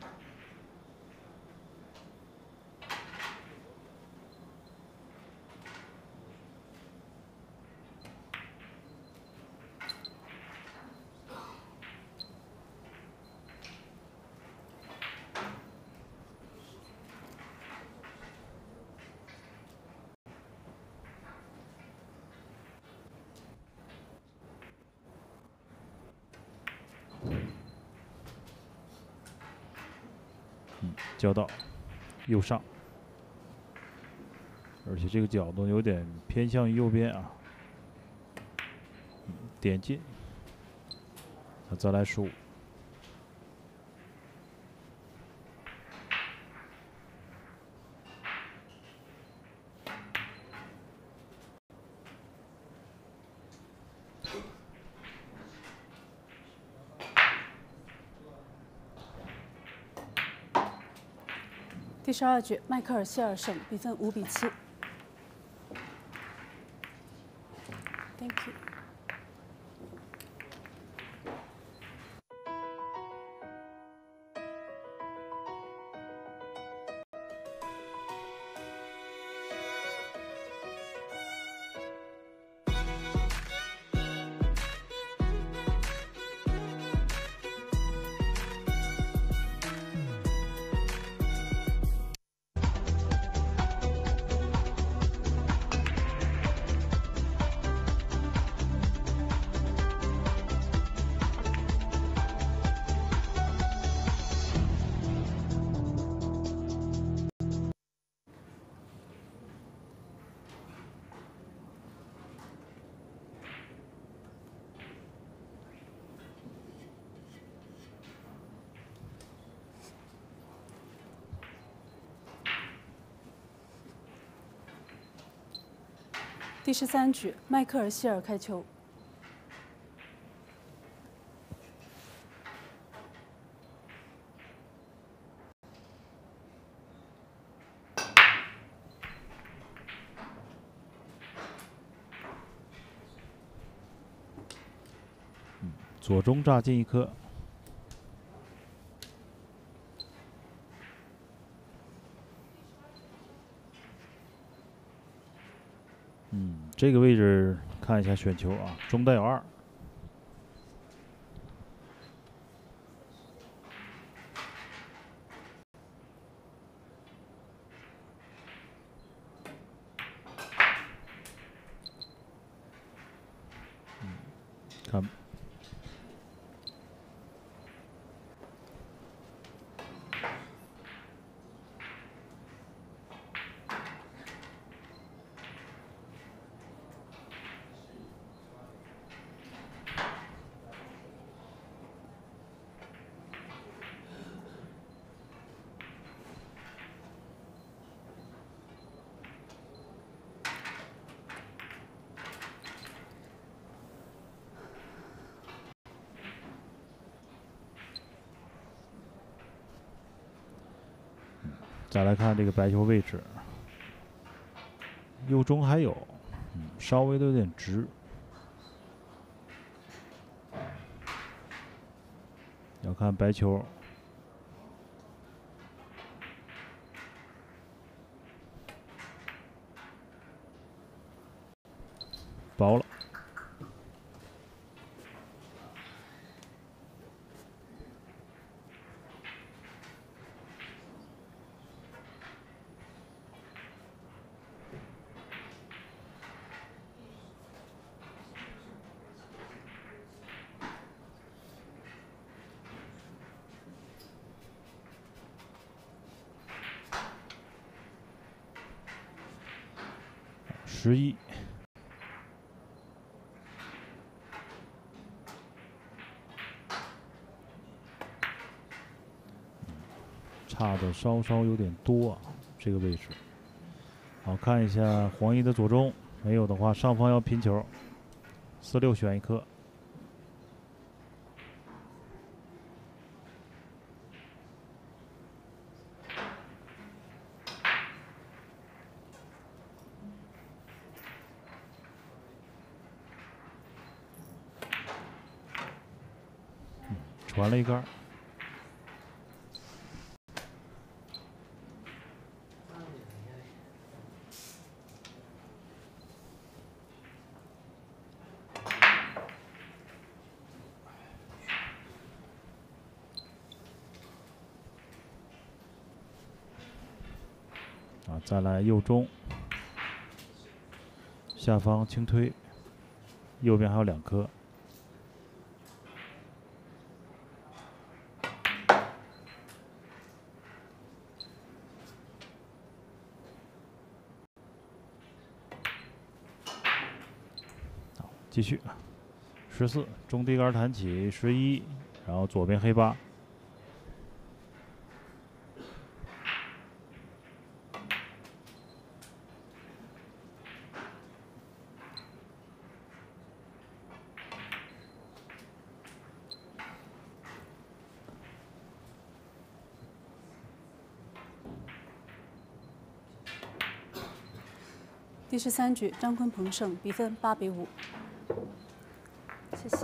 交到右上，而且这个角度有点偏向于右边啊，点进。 再来15。 第12局，迈克尔·希尔胜，比分5比7。Thank you。第13局，迈克尔·希尔开球。 左中炸进1颗。这个位置看一下选球啊，中带有2。看。再来看这个白球位置，右中还有，稍微的有点直，要看白球。薄了。11。差的稍稍有点多啊，这个位置。好，看一下黄衣的左中，没有的话，上方要拼球，46选1颗。传了一杆。再来右中，下方轻推，右边还有2颗。好，继续 14，中低杆弹起11，然后左边黑8。 第13局，张坤鹏胜，比分8比5。谢谢。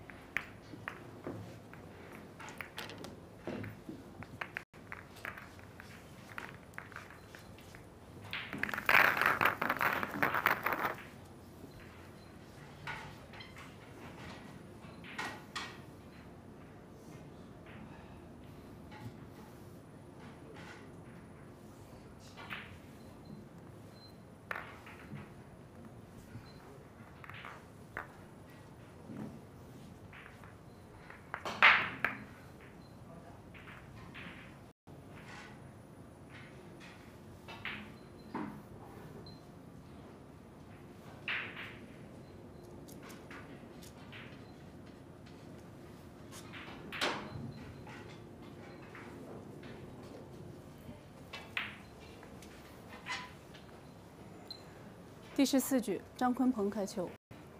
第14局，张坤鹏开球。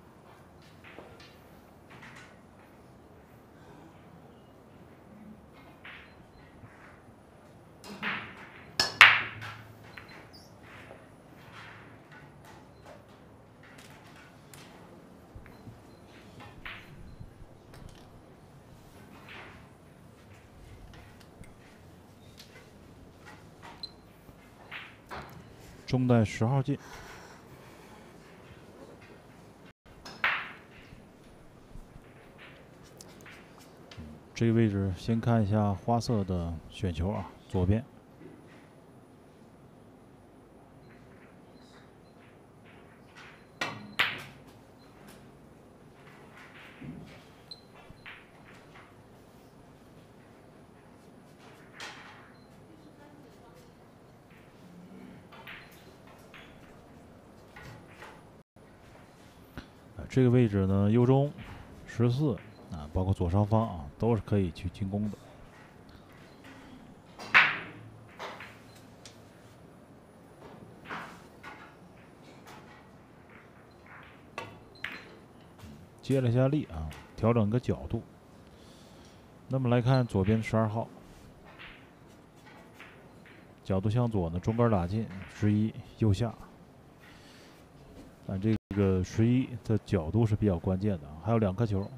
中带10号进。这个位置先看一下花色的选球啊，左边。这个位置呢，右中14啊，包括左上方啊，都是可以去进攻的。接了一下力啊，调整个角度。那么来看左边12号，角度向左呢，中杆打进11，右下。这个11的角度是比较关键的，还有2颗球。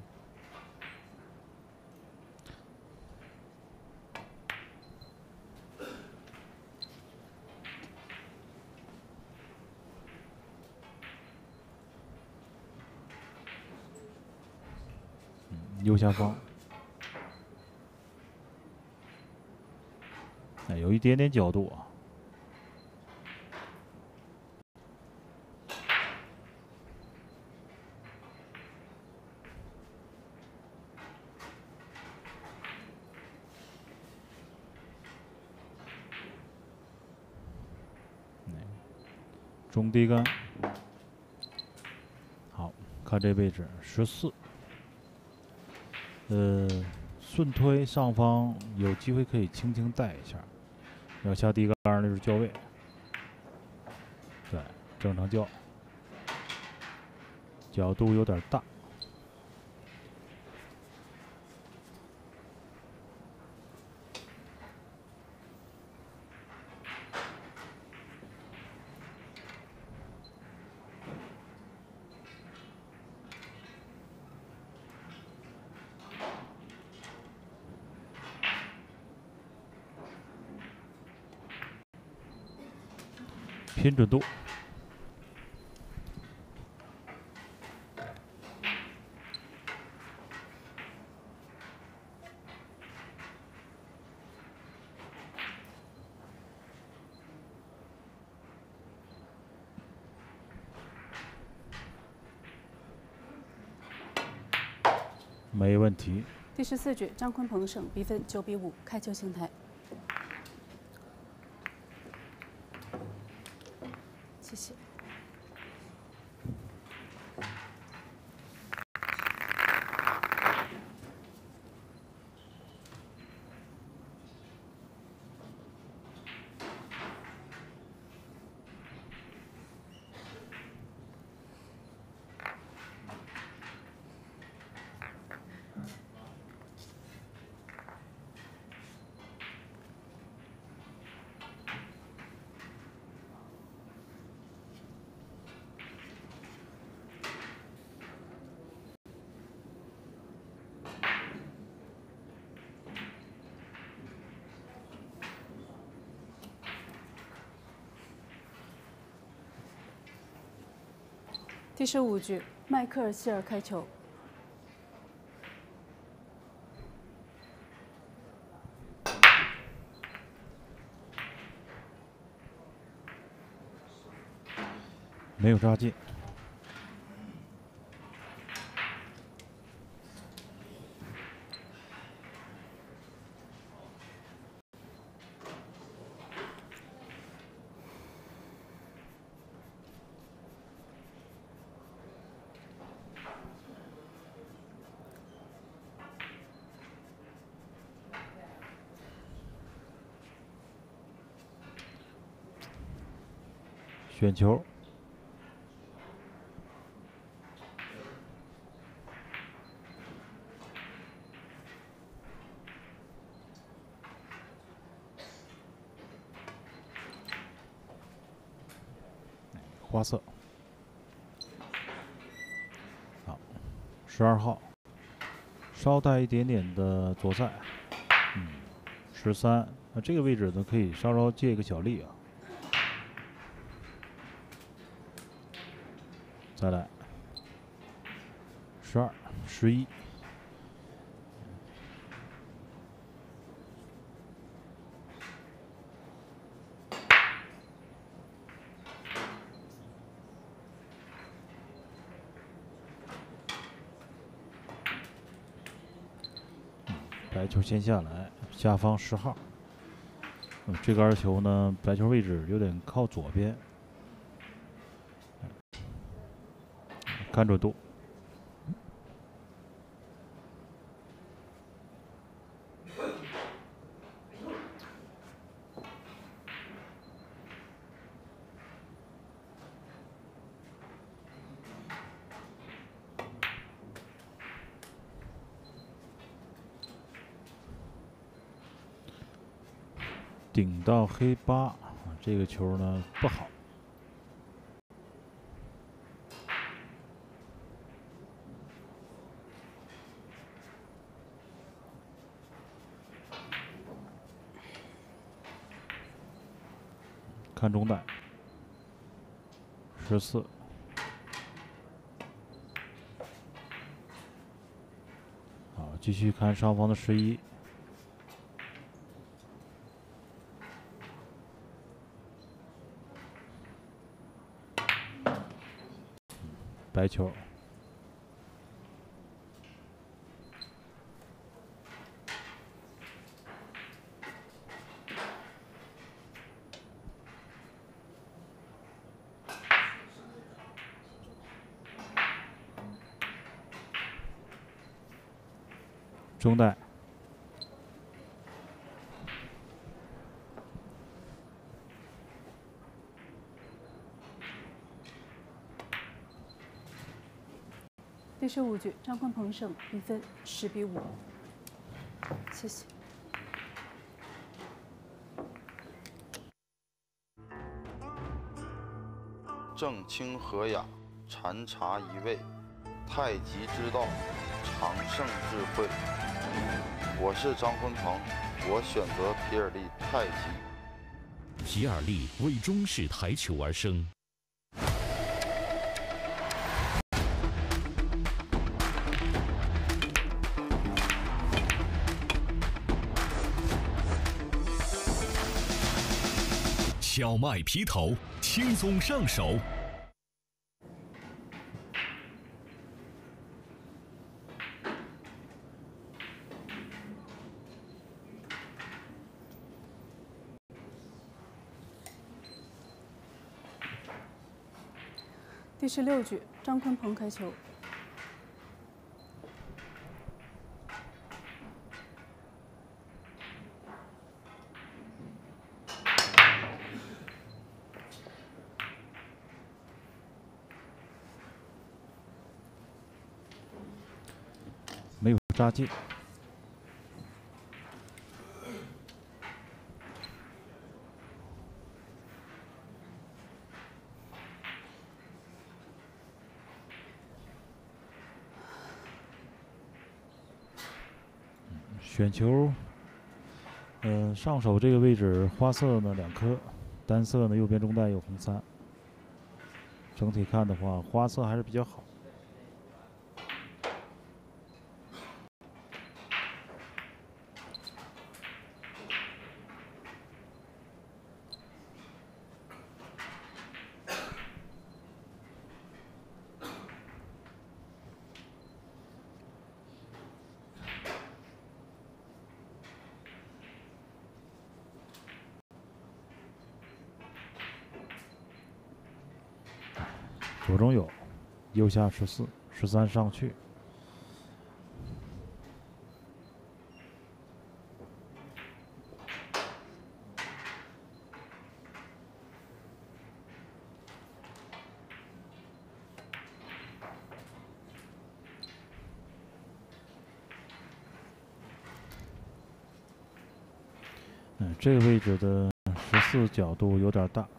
右下方，有一点点角度啊。中低杆，好看这位置14。顺推上方有机会可以轻轻带一下，要下低杆那是交位，对，正常交，角度有点大。拼准度，没问题。 第14局，张坤鹏胜，比分9比5，开球邢台。谢谢。 第15局，迈克尔希尔开球。 没有扎进。选球，花色。好，12号，稍带一点点的左塞，13，那这个位置呢可以稍稍借一个小力啊。再来，12、11，白球先下来，下方10号。这个2球呢，白球位置有点靠左边。看准度，顶到黑8，这个球呢不好。看中带，14，好，继续看上方的11，白球。中带， 第15局，张坤鹏胜，1分10比5。谢谢。 正清和雅，禅茶一味，太极之道，长胜智慧。我是张坤鹏，我选择皮尔利太极。 皮尔利为中式台球而生。小麦皮头，轻松上手。 第16局，张坤鹏开球。 没有扎进。选球，上手这个位置花色呢2颗，单色呢右边中带有红3， 整体看的话，花色还是比较好。左中有，右下14、13上去。这个位置的14角度有点大。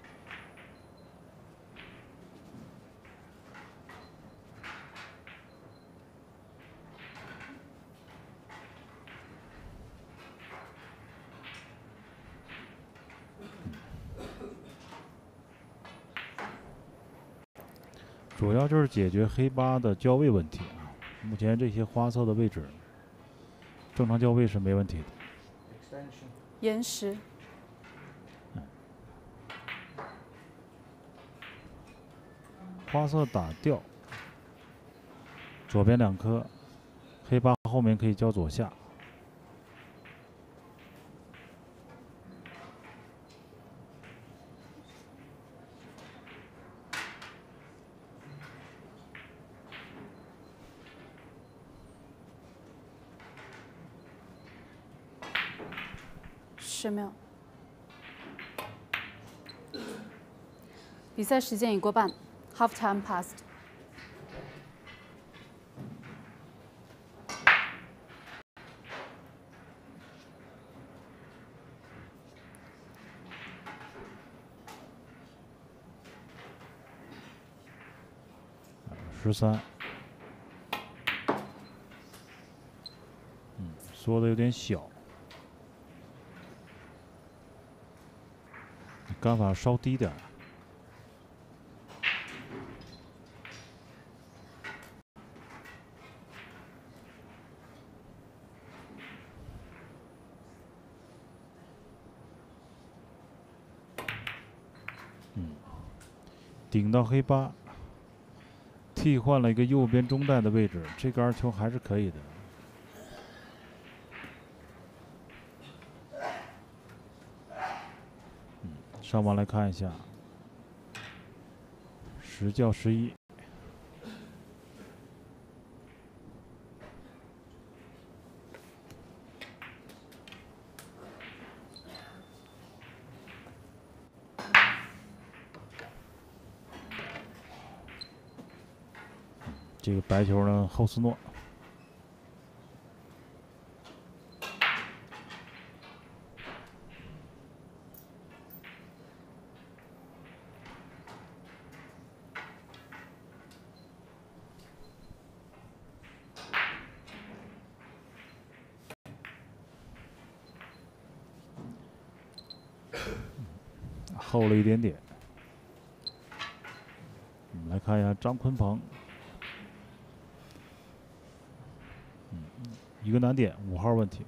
主要就是解决黑八的交位问题啊。目前这些花色的位置，正常交位是没问题的。 延时。 花色打掉，左边2颗，黑八后面可以交左下。 10秒。比赛时间已过半 ，Half time passed。 13，缩的有点小。杆法稍低点。顶到黑八，替换了一个右边中带的位置，这杆球还是可以的。上网来看一下，10叫11。这个白球呢，后斯诺。厚了一点点。我们来看一下张坤鹏。一个难点，5号问题。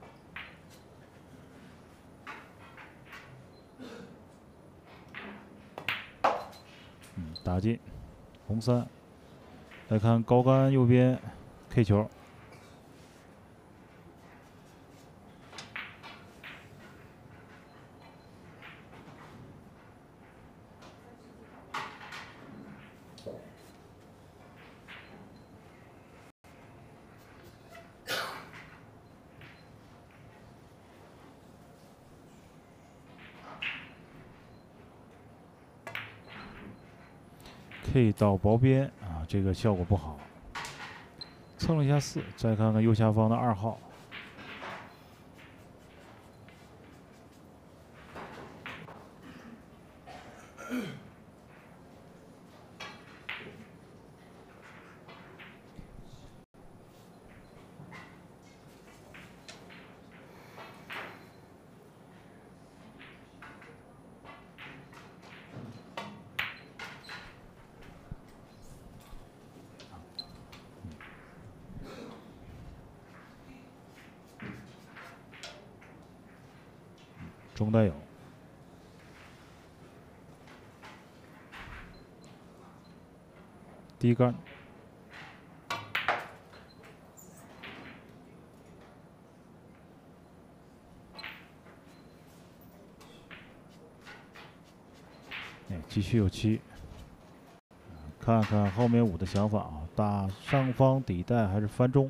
打进，红3。来看高杆右边 K 球。K 到薄边啊，这个效果不好。蹭了一下4，再看看右下方的2号。 中带有。低杆。继续有7，看看后面5的想法啊，打上方底带还是翻中？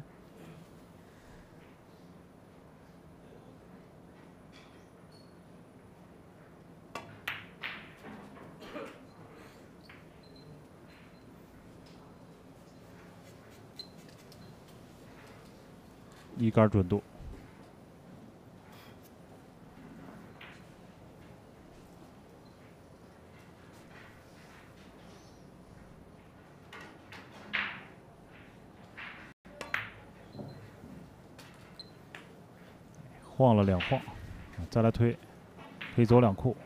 一杆准度。晃了2晃，再来推，推走2库。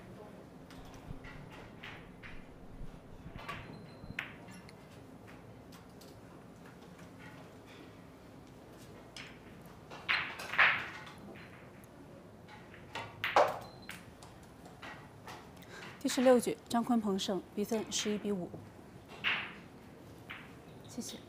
第16局，张坤鹏胜，比分11比5。谢谢。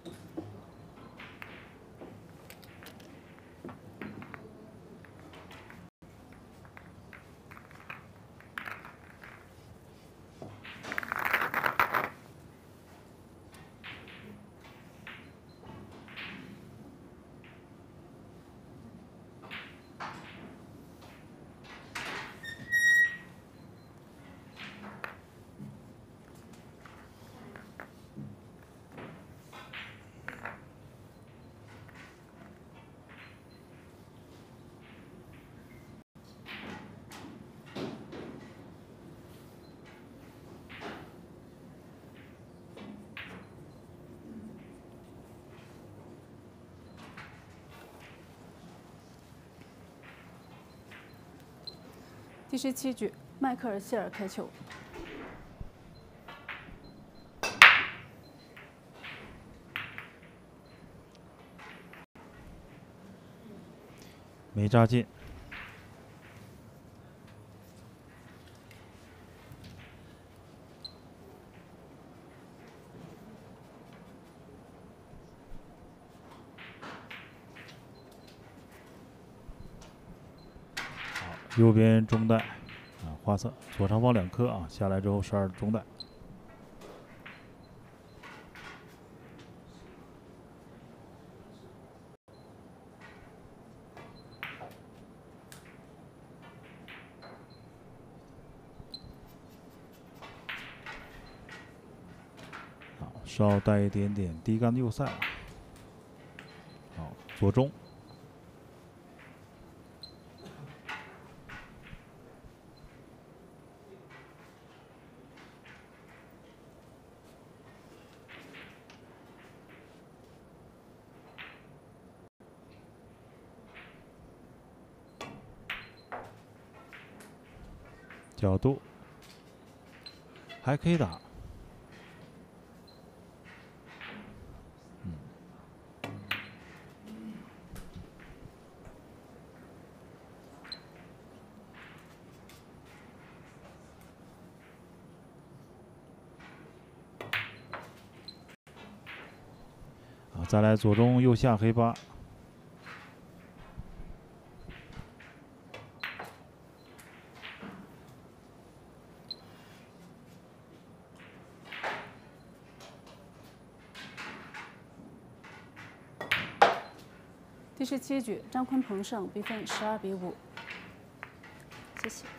第17局，迈克尔·谢尔开球。 没扎进。右边中带啊，花色左上方2颗啊，下来之后12中带。好，稍带一点点低杆的右塞。好，左中。角度还可以打，好，再来左中右下黑8。 第17局，张坤鹏胜，比分12比5。谢谢。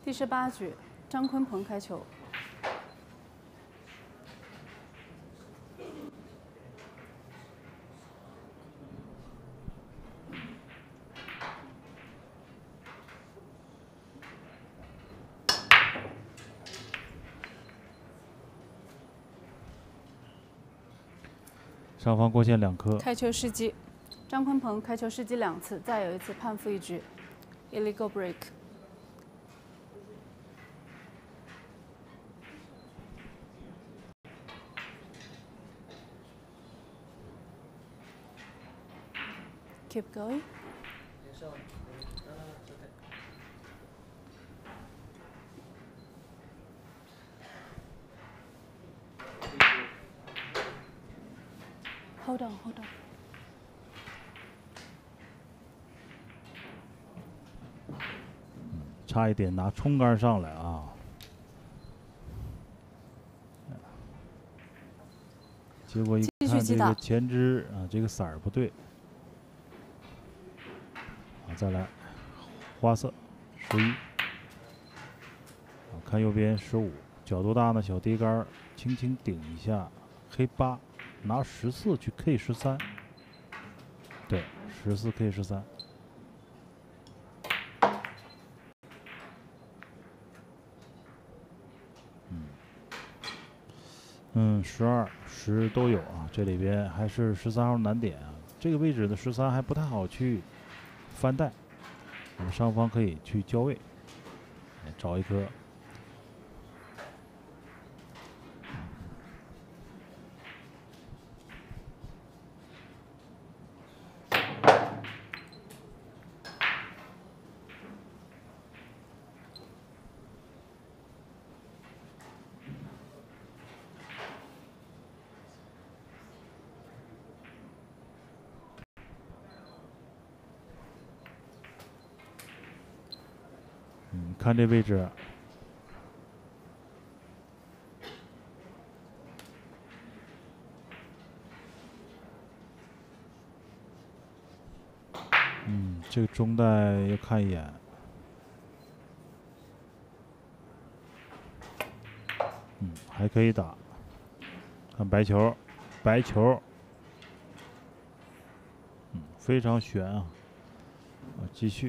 第18局，张坤鹏开球。 上方过线2颗。 开球失机，张坤鹏开球失机2次，再有一次判负1局 ，illegal break。Keep going。Hold on, hold on。 差一点拿冲杆上来啊！结果一看这个前肢啊，这个色儿不对。啊，再来，花色11。看右边15，角度大呢，小低杆轻轻顶一下，黑8。拿14去 K13，对，14 K13。12、10都有啊，这里边还是13号难点啊。这个位置的13还不太好去翻带，我们上方可以去交位，找一颗。看这位置，这个中带要看一眼，还可以打。看白球，白球，非常悬啊！继续。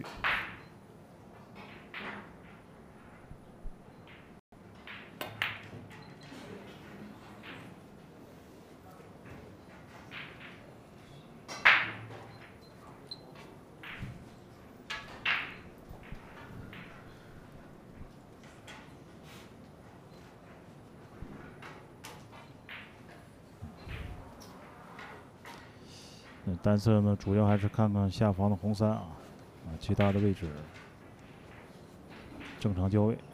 单色呢，主要还是看看下方的红3啊，其他的位置正常交位。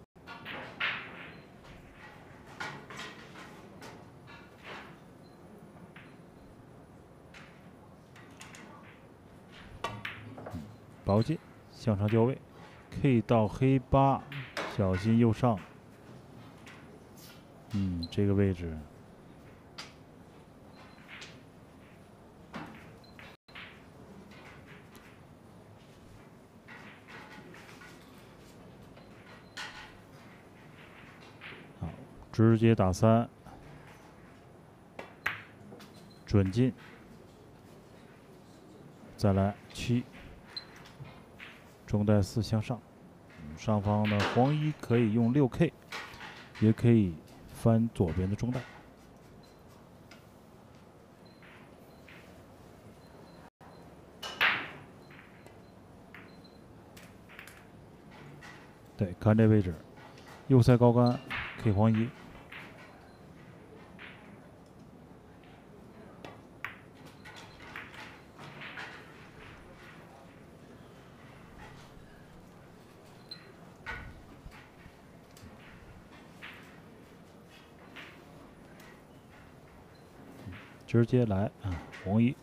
薄进，向上交位 ，K 到黑8，小心右上。这个位置。直接打3，准进，再来7，中带4向上，上方的黄1可以用6K， 也可以翻左边的中带。对，看这位置，右塞高杆 K 黄1。直接来啊，黄1，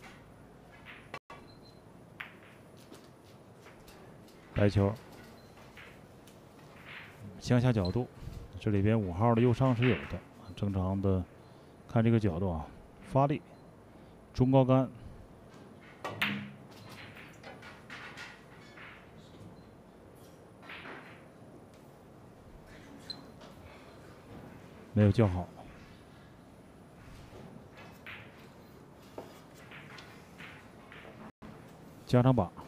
白球，向下角度，这里边5号的右上是有的，正常的，看这个角度啊，发力，中高杆， 没有叫好。加长靶。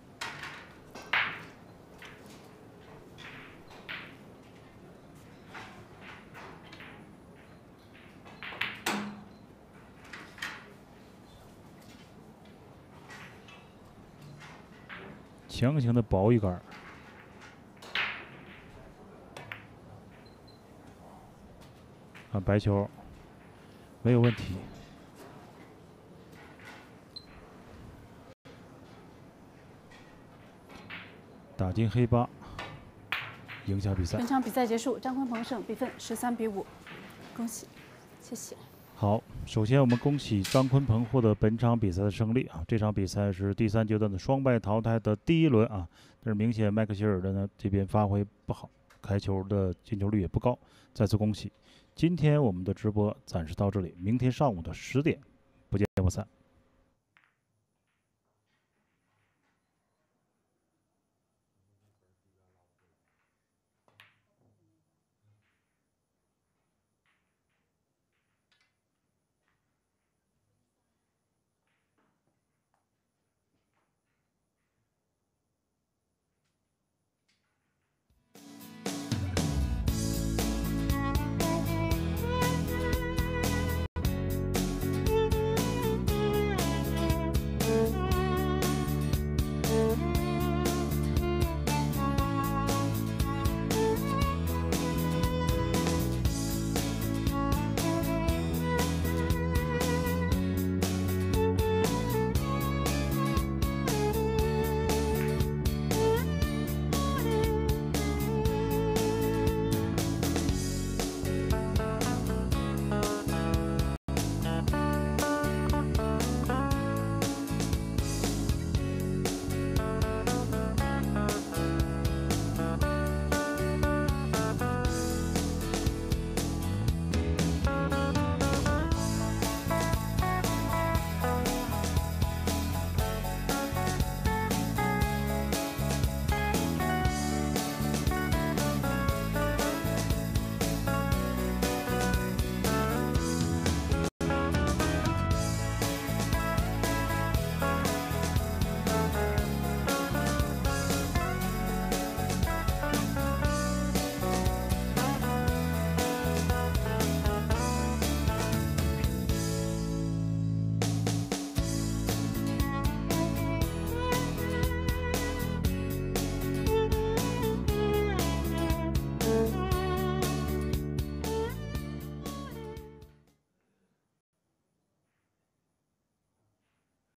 强行的薄一杆，啊，白球没有问题。打进黑八，赢下比赛。 本场比赛结束，张坤鹏胜，比分13-5，恭喜，谢谢。 好，首先我们恭喜张坤鹏获得本场比赛的胜利啊！这场比赛是第3阶段的双败淘汰的第1轮啊，但是明显麦克希尔的呢这边发挥不好，开球的进球率也不高，再次恭喜。今天我们的直播暂时到这里，明天上午的10点不见不散。